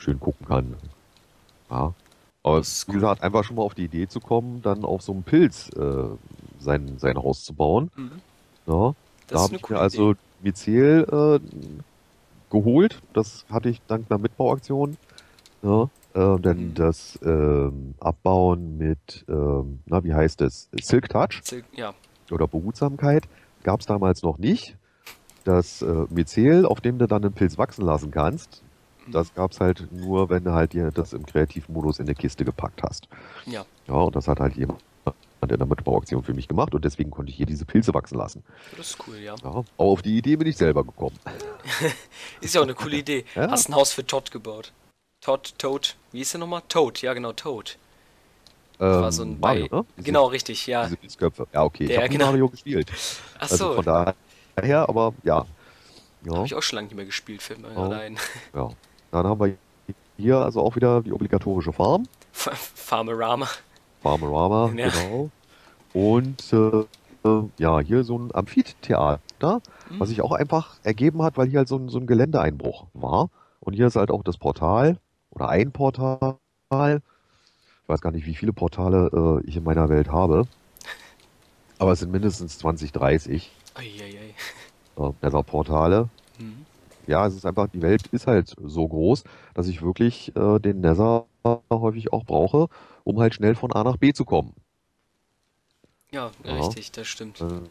schön gucken kann. Ja. Aber Das ist wie cool. gesagt, einfach schon mal auf die Idee zu kommen, dann auf so einem Pilz sein Haus zu bauen. Mhm. Ja. Da Das ist habe eine ich mir coole Idee. also Myzel geholt. Das hatte ich dank einer Mitbauaktion. Ja. Dann Mhm. das Abbauen mit, na, wie heißt es? Silk Touch Ja. oder Behutsamkeit gab es damals noch nicht. Das Myzel, auf dem du dann einen Pilz wachsen lassen kannst, Mhm. das gab es halt nur, wenn du halt dir das im Kreativmodus in eine Kiste gepackt hast. Ja. Ja, und das hat halt jemand in der Mitbauaktion für mich gemacht und deswegen konnte ich hier diese Pilze wachsen lassen. Das ist cool, ja. Ja, aber auf die Idee bin ich selber gekommen. Ist ja auch eine coole Idee. Ja, Hast ein Haus für Todd gebaut. Toad. Wie hieß der nochmal? Toad, ja genau, Toad. Das war so ein Mario, bei. ne? Genau, richtig, ja. Diese Pilzköpfe. Ja, okay. Ich Der, habe nie genau. Mario gespielt. Ach Also so. von daher, aber ja. Habe Ja, ich auch schon lange nicht mehr gespielt, fällt mir gerade ja, ein. ja. Dann haben wir hier also auch wieder die obligatorische Farm. Farmerama. Farmerama, Ja. genau. Und ja, hier so ein Amphitheater, was Hm. sich auch einfach ergeben hat, weil hier halt so ein Geländeeinbruch war. Und hier ist halt auch das Portal oder ein Portal. Ich weiß gar nicht, wie viele Portale ich in meiner Welt habe, aber es sind mindestens 20, 30 Eieiei. Nether-Portale. Hm. Ja, es ist einfach, die Welt ist halt so groß, dass ich wirklich den Nether häufig auch brauche, um halt schnell von A nach B zu kommen. Ja, Ja, richtig, das stimmt. äh,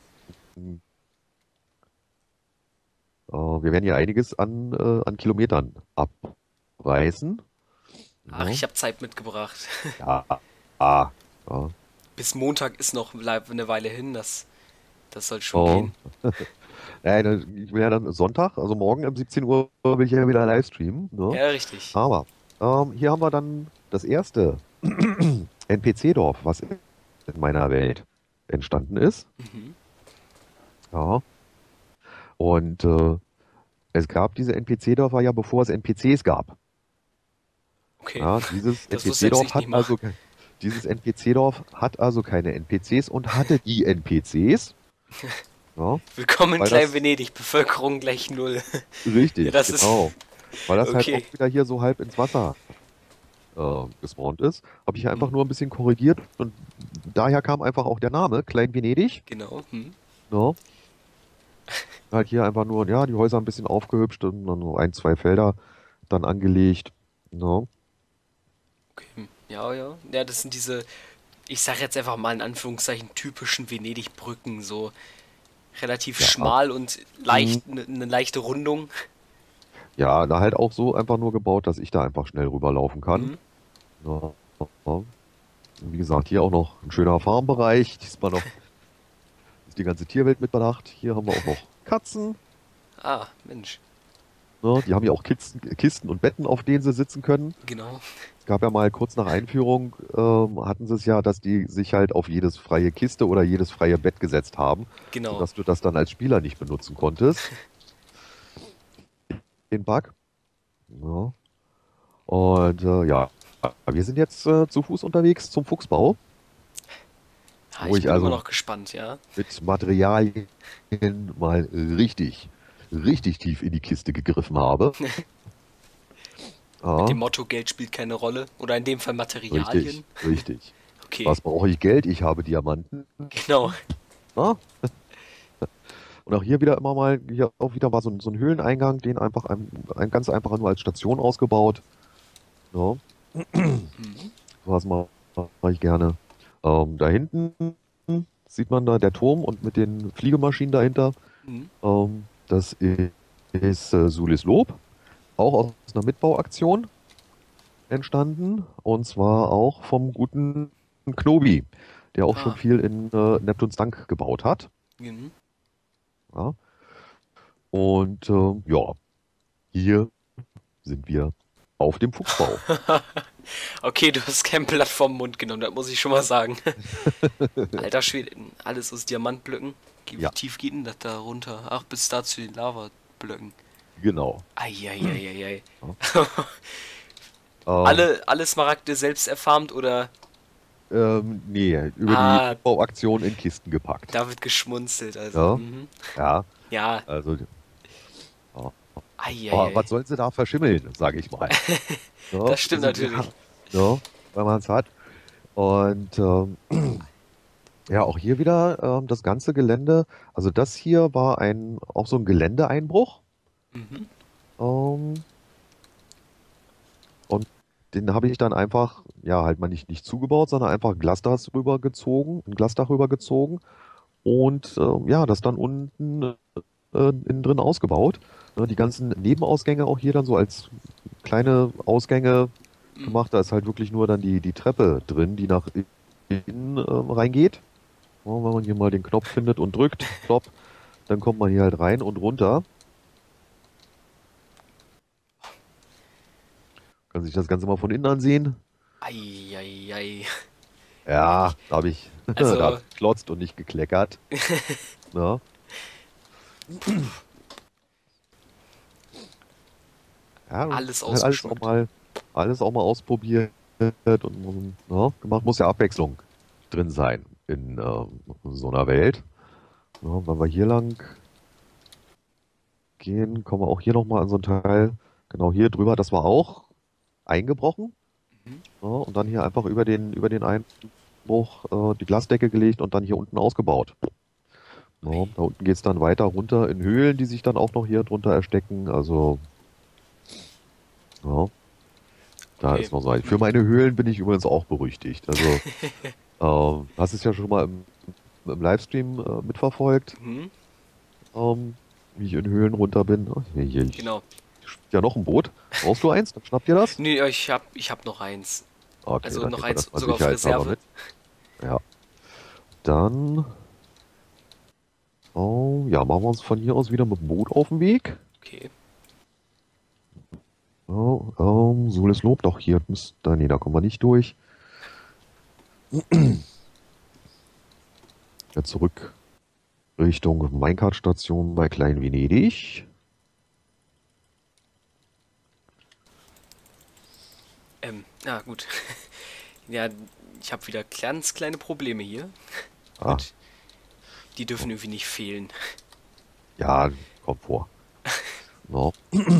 wir werden hier einiges an Kilometern abreißen. Ach, Ja, ich habe Zeit mitgebracht. ja, ah, ja. Bis Montag ist noch eine Weile hin, das soll schon Oh. gehen. Ich will ja dann Sonntag, also morgen um 17 Uhr will ich ja wieder live streamen. Ne? Ja, richtig. Aber hier haben wir dann das erste NPC-Dorf, was in meiner Welt entstanden ist. Mhm. Ja. Und es gab diese NPC-Dörfer ja, bevor es NPCs gab. Okay. Ja, Das wusste selbst ich nicht mal. Dieses NPC-Dorf hat also keine NPCs und hatte die NPCs. Ja, Willkommen in weil Klein das Venedig, Bevölkerung gleich null. Ja, richtig, das ist. genau. Weil das halt auch Okay. wieder hier so halb ins Wasser gespawnt ist, habe ich einfach Mhm. nur ein bisschen korrigiert und daher kam einfach auch der Name Klein Venedig. Genau. Mhm. Ja, halt hier einfach nur, ja, die Häuser ein bisschen aufgehübscht und dann so ein, zwei Felder dann angelegt. Ja, Okay. Ja, ja. Ja, das sind diese, ich sag jetzt einfach mal in Anführungszeichen, typischen Venedig-Brücken. So relativ ja. schmal und Mhm. leicht, eine leichte Rundung. Ja, da halt auch so einfach nur gebaut, dass ich da einfach schnell rüberlaufen kann. Mhm. Ja, ja. Wie gesagt, hier auch noch ein schöner Farmbereich. Diesmal noch ist die ganze Tierwelt mit bedacht. Hier haben wir auch noch Katzen. Ah, Mensch. Ne? Die haben ja auch Kisten und Betten, auf denen sie sitzen können. Genau. Es gab ja mal kurz nach Einführung, hatten sie es ja, dass die sich halt auf jedes freie Kiste oder jedes freie Bett gesetzt haben, Genau. sodass du das dann als Spieler nicht benutzen konntest. Den Bug. Ja. Und ja, wir sind jetzt zu Fuß unterwegs zum Fuchsbau, Ja, wo ich ich bin immer also noch gespannt, ja. mit Materialien mal richtig tief in die Kiste gegriffen habe. Mit dem Ja, Motto, Geld spielt keine Rolle. Oder in dem Fall richtig, Materialien. richtig. Okay, Was brauche ich Geld? Ich habe Diamanten. genau. Ja? Und auch hier wieder immer mal, hier auch wieder mal so ein Höhleneingang, den einfach ein ganz einfacher nur als Station ausgebaut. Ja, Mhm. sowas mache ich gerne. Da hinten sieht man da der Turm und mit den Fliegemaschinen dahinter. Mhm. Das ist Sulis Lob, auch aus einer Mitbauaktion entstanden. Und zwar auch vom guten Knobi, der auch schon Ah, viel in Neptuns Dank gebaut hat. mhm. Ja. Und ja, hier sind wir auf dem Fuchsbau. Okay, du hast kein Blatt vom Mund genommen, das muss ich schon mal sagen. Alter Schwede, alles aus Diamantblöcken. Wie Ja, tief geht denn das da runter? Ach, bis da zu den Lavablöcken. genau. Eieieiei. Ja. Ähm, Alle Smaragde selbst erfarmt oder? nee, über die Ah, Mitbauaktion in Kisten gepackt. da wird geschmunzelt, also. Ja, Mhm. ja, Ja, also ja, Eieiei. Was sollen sie da verschimmeln, sage ich mal. Ja, Das stimmt also, natürlich. ja, wenn man es hat. Und ja, auch hier wieder das ganze Gelände. Also das hier war auch so ein Geländeeinbruch. Mhm. Ähm, und den habe ich dann einfach, ja, halt mal nicht zugebaut, sondern einfach ein Glasdach rübergezogen und ja, das dann unten innen drin ausgebaut. Ne, die ganzen Nebenausgänge auch hier dann so als kleine Ausgänge Mhm. gemacht. Da ist halt wirklich nur dann die Treppe drin, die nach innen reingeht. Ja, wenn man hier mal den Knopf findet und drückt, plopp, dann kommt man hier halt rein und runter. Kann sich das Ganze mal von innen ansehen. Eieiei. Ja, da hab Also, ich geklotzt und nicht gekleckert. Ja, ja, alles halt ausgeschmückt. alles auch mal ausprobiert und ja, gemacht. Muss ja Abwechslung drin sein in so einer Welt. Ja, wenn wir hier lang gehen, kommen wir auch hier nochmal an so einen Teil. Genau hier drüber, das war auch eingebrochen. Mhm. Ja, und dann hier einfach über den Einbruch die Glasdecke gelegt und dann hier unten ausgebaut. Ja, Ei. da unten geht es dann weiter runter in Höhlen, die sich dann auch noch hier drunter erstecken. Also, ja, da Okay. ist noch so ein. Für meine Höhlen bin ich übrigens auch berüchtigt. Also, hast es ja schon mal im Livestream mitverfolgt, Mhm. wie ich in Höhlen runter bin. Oh, hier Genau. schwimmt ja noch ein Boot. Brauchst du eins? Dann schnapp dir das. Nee, ich hab noch eins. Okay, Also dann noch nehmen wir eins das mal sogar auf sicherheitshalber Reserve. mit. Ja, dann, ja, machen wir uns von hier aus wieder mit dem Boot auf den Weg. Okay. Ja, Soles Lob, doch hier nee, da kommen wir nicht durch. Ja, zurück Richtung Minecart-Station bei Klein Venedig. Gut. Ja, ich habe wieder ganz kleine Probleme hier. Ah, Gut. Die dürfen irgendwie nicht fehlen. ja, kommt vor. Ja,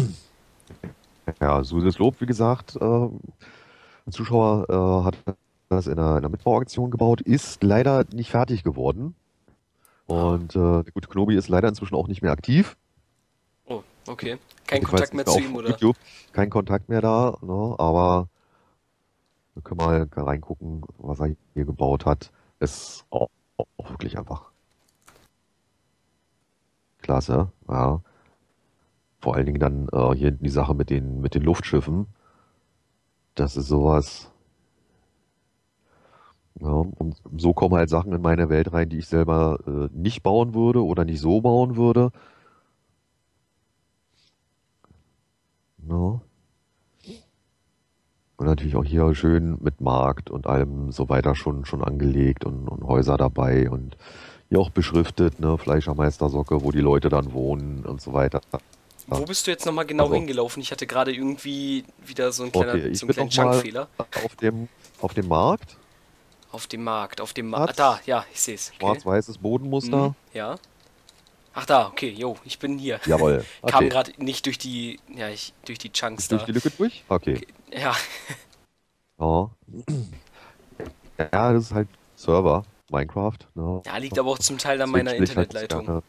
ja, Soles Lob, wie gesagt, ein Zuschauer hat das in der Mitbauaktion gebaut, ist leider nicht fertig geworden. Ah. Und der gute Knobi ist leider inzwischen auch nicht mehr aktiv. Oh, okay. Kein Also ich war jetzt Kontakt nicht mehr mehr zu auf ihm, oder? YouTube, kein Kontakt mehr da, ne, aber wir können mal reingucken, was er hier gebaut hat. Ist auch wirklich einfach klasse. Ja. Vor allen Dingen dann hier hinten die Sache mit den Luftschiffen. Das ist sowas. Ja, und so kommen halt Sachen in meine Welt rein, die ich selber nicht bauen würde oder nicht so bauen würde. Ja. Und natürlich auch hier schön mit Markt und allem so weiter schon angelegt und Häuser dabei und hier auch beschriftet, ne, Fleischermeistersocke, wo die Leute dann wohnen und so weiter. Wo bist du jetzt nochmal genau Also, hingelaufen? Ich hatte gerade irgendwie wieder okay, so ich einen bin kleinen noch mal Chunkfehler. auf dem Markt. Auf dem Markt, da, Platz, ja, ich sehe es. Okay. schwarz-weißes Mhm, Bodenmuster. ja. Ach da, okay, jo, ich bin hier. Jawohl, Kam okay. gerade nicht durch die, ja, durch die Chunks Nicht durch da. die Lücke durch? Okay. Okay, ja, Ja, ja, das ist halt Server, Minecraft, ne? ja, liegt aber auch zum Teil an Deswegen meiner spiele ich halt Internetleitung. gerne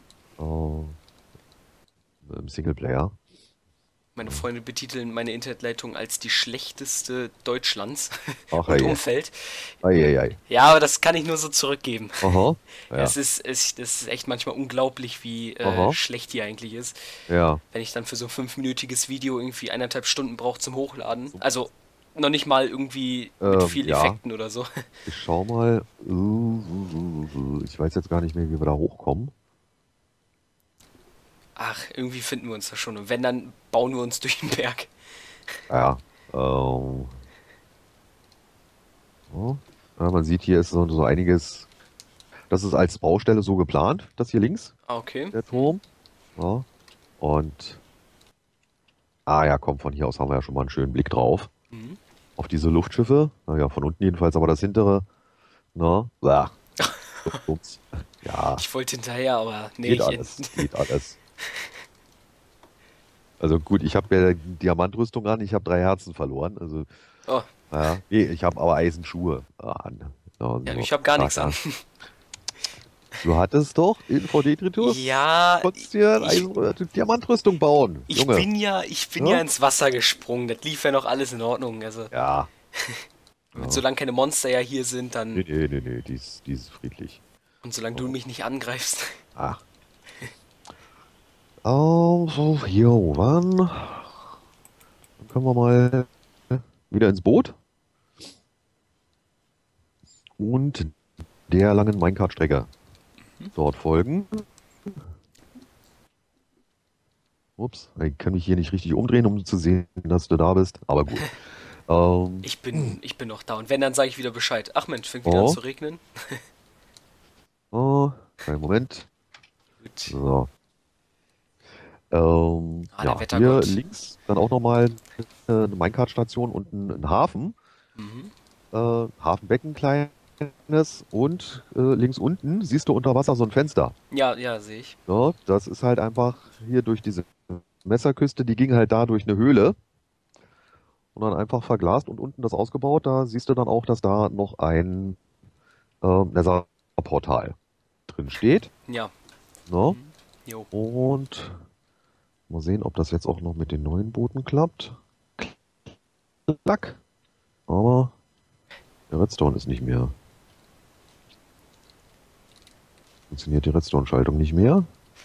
im Singleplayer. Meine Freunde betiteln meine Internetleitung als die schlechteste Deutschlands Ach, und hey. Umfeld. Ei, ei, ei. Ja, aber das kann ich nur so zurückgeben. Aha, ja, Es ist echt manchmal unglaublich, wie aha, schlecht die eigentlich ist. ja. Wenn ich dann für so ein 5-minütiges Video irgendwie 1,5 Stunden brauche zum Hochladen. So, Also noch nicht mal irgendwie mit viel ja, Effekten oder so. ich schau mal. Ich weiß jetzt gar nicht mehr, wie wir da hochkommen. Ach, irgendwie finden wir uns da schon. Und wenn, dann bauen wir uns durch den Berg. Ja, ja, ja, man sieht hier ist so einiges. Das ist als Baustelle so geplant, das hier links, Ah, okay. der Turm. Ja, und, ja, komm, von hier aus haben wir ja schon mal einen schönen Blick drauf. Mhm. Auf diese Luftschiffe. Naja, von unten jedenfalls, aber das hintere, ne? Ups. Ja, Ich wollte hinterher, aber nee, geht alles, geht alles. Also gut, ich habe ja Diamantrüstung an, ich habe 3 Herzen verloren. Also, Oh, naja, nee, ich habe aber Eisenschuhe an. ja, Also, ich habe gar nichts an. daher. Du hattest doch in VD-Tritus, Ja, konntest dir ich, Diamantrüstung bauen, ich Junge. bin ja, ich bin ja Ja? ins Wasser gesprungen. Das lief ja noch alles in Ordnung. Also, Ja. Ja. solange keine Monster ja hier sind, dann. Nee, nee, nee, nee, die ist friedlich. Und solange du Ja. mich nicht angreifst. Ach. Also, jo, wann? Dann können wir mal wieder ins Boot und der langen Minecart-Strecke dort folgen. Ups, ich kann mich hier nicht richtig umdrehen, um zu sehen, dass du da bist. Aber gut. Ähm, Ich bin noch da. Und wenn, dann sage ich wieder Bescheid. Ach Mensch, fängt wieder an oh, zu regnen. oh, kleinen Moment. Gut. So. Ah, der Ja, hier Wettergott. links dann auch nochmal eine Minecart-Station und ein Hafen. Mhm. Hafenbecken kleines und links unten siehst du unter Wasser so ein Fenster. Ja, ja, sehe ich. Ja, das ist halt einfach hier durch diese Messerküste, die ging halt da durch eine Höhle und dann einfach verglast und unten das ausgebaut. Da siehst du dann auch, dass da noch ein Nether-Portal drin steht. Ja. Ne? Jo. Und mal sehen, ob das jetzt auch noch mit den neuen Booten klappt. Klack. Aber der Redstone ist nicht mehr. Funktioniert die Redstone-Schaltung nicht mehr?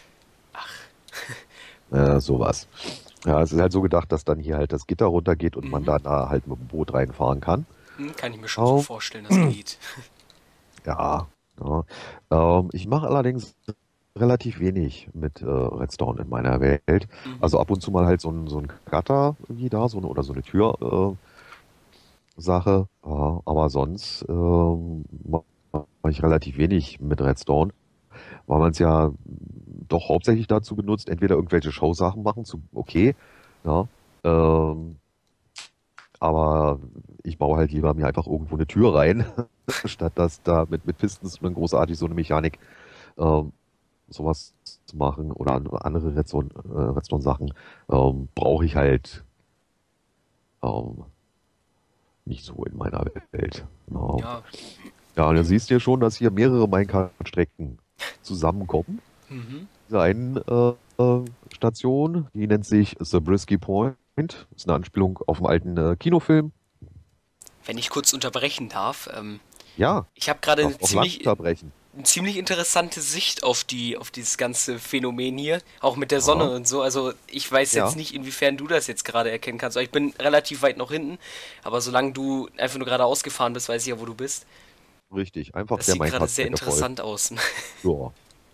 Sowas. Ja, es ist halt so gedacht, dass dann hier halt das Gitter runtergeht und man Mhm. da halt mit dem Boot reinfahren kann. Kann ich mir schon so Oh, vorstellen, das geht. ja. Ja. Ich mache allerdings relativ wenig mit Redstone in meiner Welt. Mhm. Also ab und zu mal halt so ein Cutter irgendwie da, oder so eine Tür Sache. Ja, aber sonst mache ich relativ wenig mit Redstone, weil man es ja doch hauptsächlich dazu benutzt, entweder irgendwelche Show-Sachen machen zu, okay, ja, ähm, aber ich baue halt lieber mir einfach irgendwo eine Tür rein, statt dass da mit Pistons dann großartig so eine Mechanik ähm, sowas zu machen oder andere Redstone-Sachen brauche ich halt ähm, nicht so in meiner Welt. Ja, Ja. ja, und dann siehst du ja schon, dass hier mehrere Minecart-Strecken zusammenkommen. Mhm. Diese einen Station, die nennt sich Zabriskie Point. Ist eine Anspielung auf einen alten Kinofilm. Wenn ich kurz unterbrechen darf, Ja, ich habe gerade darfst auch lang unterbrechen. eine ziemlich interessante Sicht auf dieses ganze Phänomen hier, auch mit der Sonne Ja, und so. Also ich weiß jetzt ja, nicht, inwiefern du das jetzt gerade erkennen kannst. Ich bin relativ weit noch hinten, aber solange du einfach nur geradeaus gefahren bist, weiß ich ja, wo du bist. richtig. Einfach Das der sieht gerade sehr Minecart-Strecke folgen. interessant aus. Ja.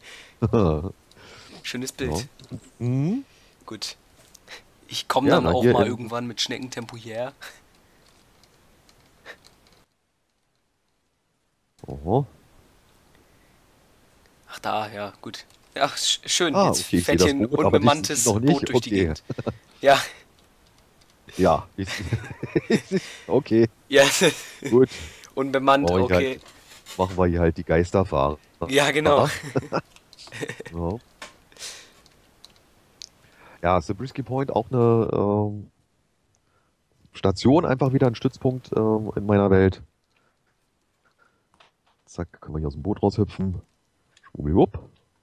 Schönes Ja. Bild. Mhm. Gut. Ich komme Ja, dann na auch hier mal in. irgendwann mit Schneckentempo hierher. Oh. Ach da, ja, gut. Ja, schön. Ah, Jetzt okay, ich sehe fährt hier das ein Boot, aber dich unbemanntes noch Boot nicht. durch die Okay. Gegend. Ja, Ja, okay, ja, gut. unbemannt, Brauche ich halt, okay. machen wir hier halt die Geisterfahrer. Ja, genau. Ja. Ja, Zabriskie Point auch eine Station, einfach wieder ein Stützpunkt in meiner Welt. Zack, können wir hier aus dem Boot raushüpfen. Schwuppdiwupp.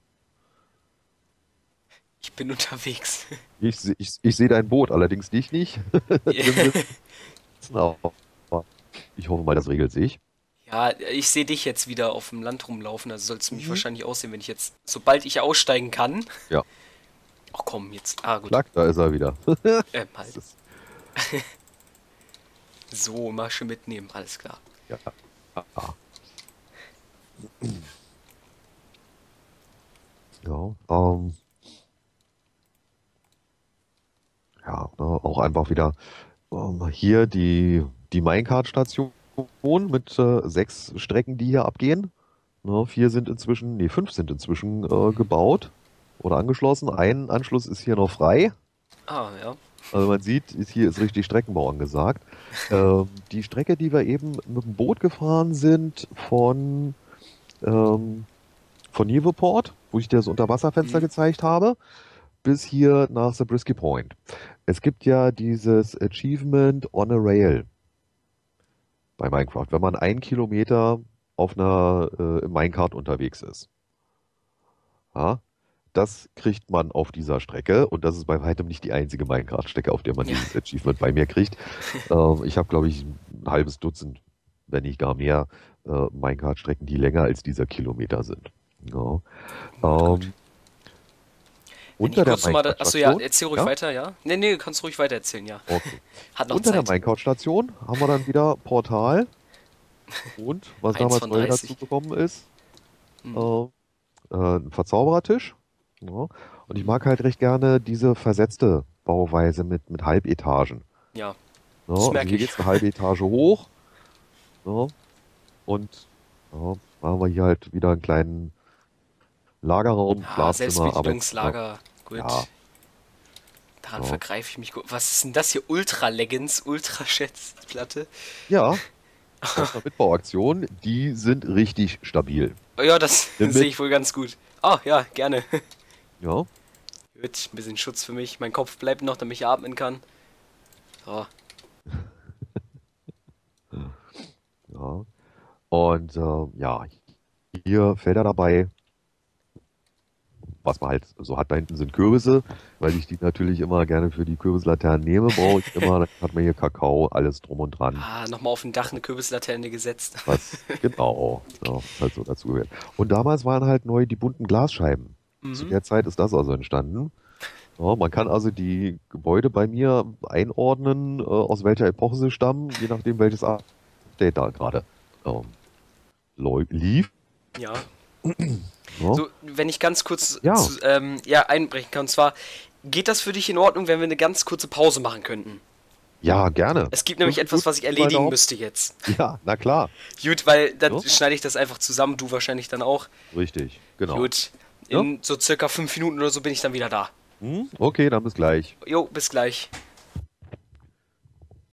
Ich bin unterwegs. Ich seh dein Boot, allerdings dich nicht drin sitzen, aber ich hoffe mal, das regelt sich. Ja, ich sehe dich jetzt wieder auf dem Land rumlaufen, also sollst du mich Mhm. wahrscheinlich aussehen, wenn ich jetzt, sobald ich aussteigen kann. Ja, Ach komm, jetzt. Ah, gut. klack, da ist er wieder. Das Halt. ist, So, Masche mitnehmen, alles klar. ja, ah, ja, ja, ne, auch einfach wieder hier die Minecart-Station mit 6 Strecken, die hier abgehen. Ne, 5 sind inzwischen gebaut oder angeschlossen. Ein Anschluss ist hier noch frei. Ah, ja. Also man sieht, hier ist richtig Streckenbau angesagt. Die Strecke, die wir eben mit dem Boot gefahren sind ähm, von Newport, wo ich dir das Unterwasserfenster Mhm. gezeigt habe, bis hier nach Zabriskie Point. Es gibt ja dieses Achievement on a Rail bei Minecraft, wenn man 1 Kilometer auf einer im Minecart unterwegs ist. Ja, das kriegt man auf dieser Strecke und das ist bei weitem nicht die einzige Minecraft-Strecke, auf der man Ja. dieses Achievement bei mir kriegt. Ich habe, glaube ich, ein halbes Dutzend, wenn nicht gar mehr, Minecraft-Strecken, die länger als dieser Kilometer sind. Ja. Gut. Ähm, Wenn ich unter der kurz nochmal. Achso, ja, Minecraft-Station, erzähl ruhig ja, weiter, ja? Nee, du kannst ruhig weiter erzählen, ja. okay. Hat noch Unter der Zeit. Minecraft-Station haben wir dann wieder Portal und was Eins damals von neu 30. dazugekommen ist, Hm. äh, ein Verzauberertisch. Ja. Und ich mag halt recht gerne diese versetzte Bauweise mit Halbetagen. Ja, Ja, das also merke hier ich. geht es eine halbe Etage hoch. Ja, und ja, haben wir hier halt wieder einen kleinen Lagerraum, Ah, Schlafzimmer, Arbeitszimmer. Selbstbedienungslager. Ja, Gut. Daran ja. vergreife ich mich gut. Was ist denn das hier? Ultra-Leggings, Ultra-Schätzplatte? Ja, aus einer Mitbauaktion, die sind richtig stabil. Oh ja, das Nimm sehe mit. ich wohl ganz gut. Ah, ja, gerne. Ja, Gut, ein bisschen Schutz für mich. Mein Kopf bleibt noch, damit ich atmen kann. So. ja. Und ja, hier Felder dabei. Was man halt so hat, da hinten sind Kürbisse, weil ich die natürlich immer gerne für die Kürbislaternen nehme, brauche ich immer. Dann hat man hier Kakao, alles drum und dran. Ah, nochmal auf dem Dach eine Kürbislaterne gesetzt. Was genau, ja, was halt so dazu gehört. Und damals waren halt neu die bunten Glasscheiben. Zu Mhm. der Zeit ist das also entstanden. Ja, man kann also die Gebäude bei mir einordnen, aus welcher Epoche sie stammen, je nachdem welches Update da gerade ähm, lief. Ja. Ja, So, wenn ich ganz kurz ja, ja, einbrechen kann. Und zwar, geht das für dich in Ordnung, wenn wir eine ganz kurze Pause machen könnten? ja, gerne. Es gibt nämlich 5 Minuten etwas, was ich Pi mal erledigen Daumen. müsste jetzt. Ja, na klar. Gut, weil dann Ja, schneide ich das einfach zusammen, du wahrscheinlich dann auch. richtig, genau. Gut, Ja, in so circa 5 Minuten oder so bin ich dann wieder da. okay, dann bis gleich. Jo, bis gleich.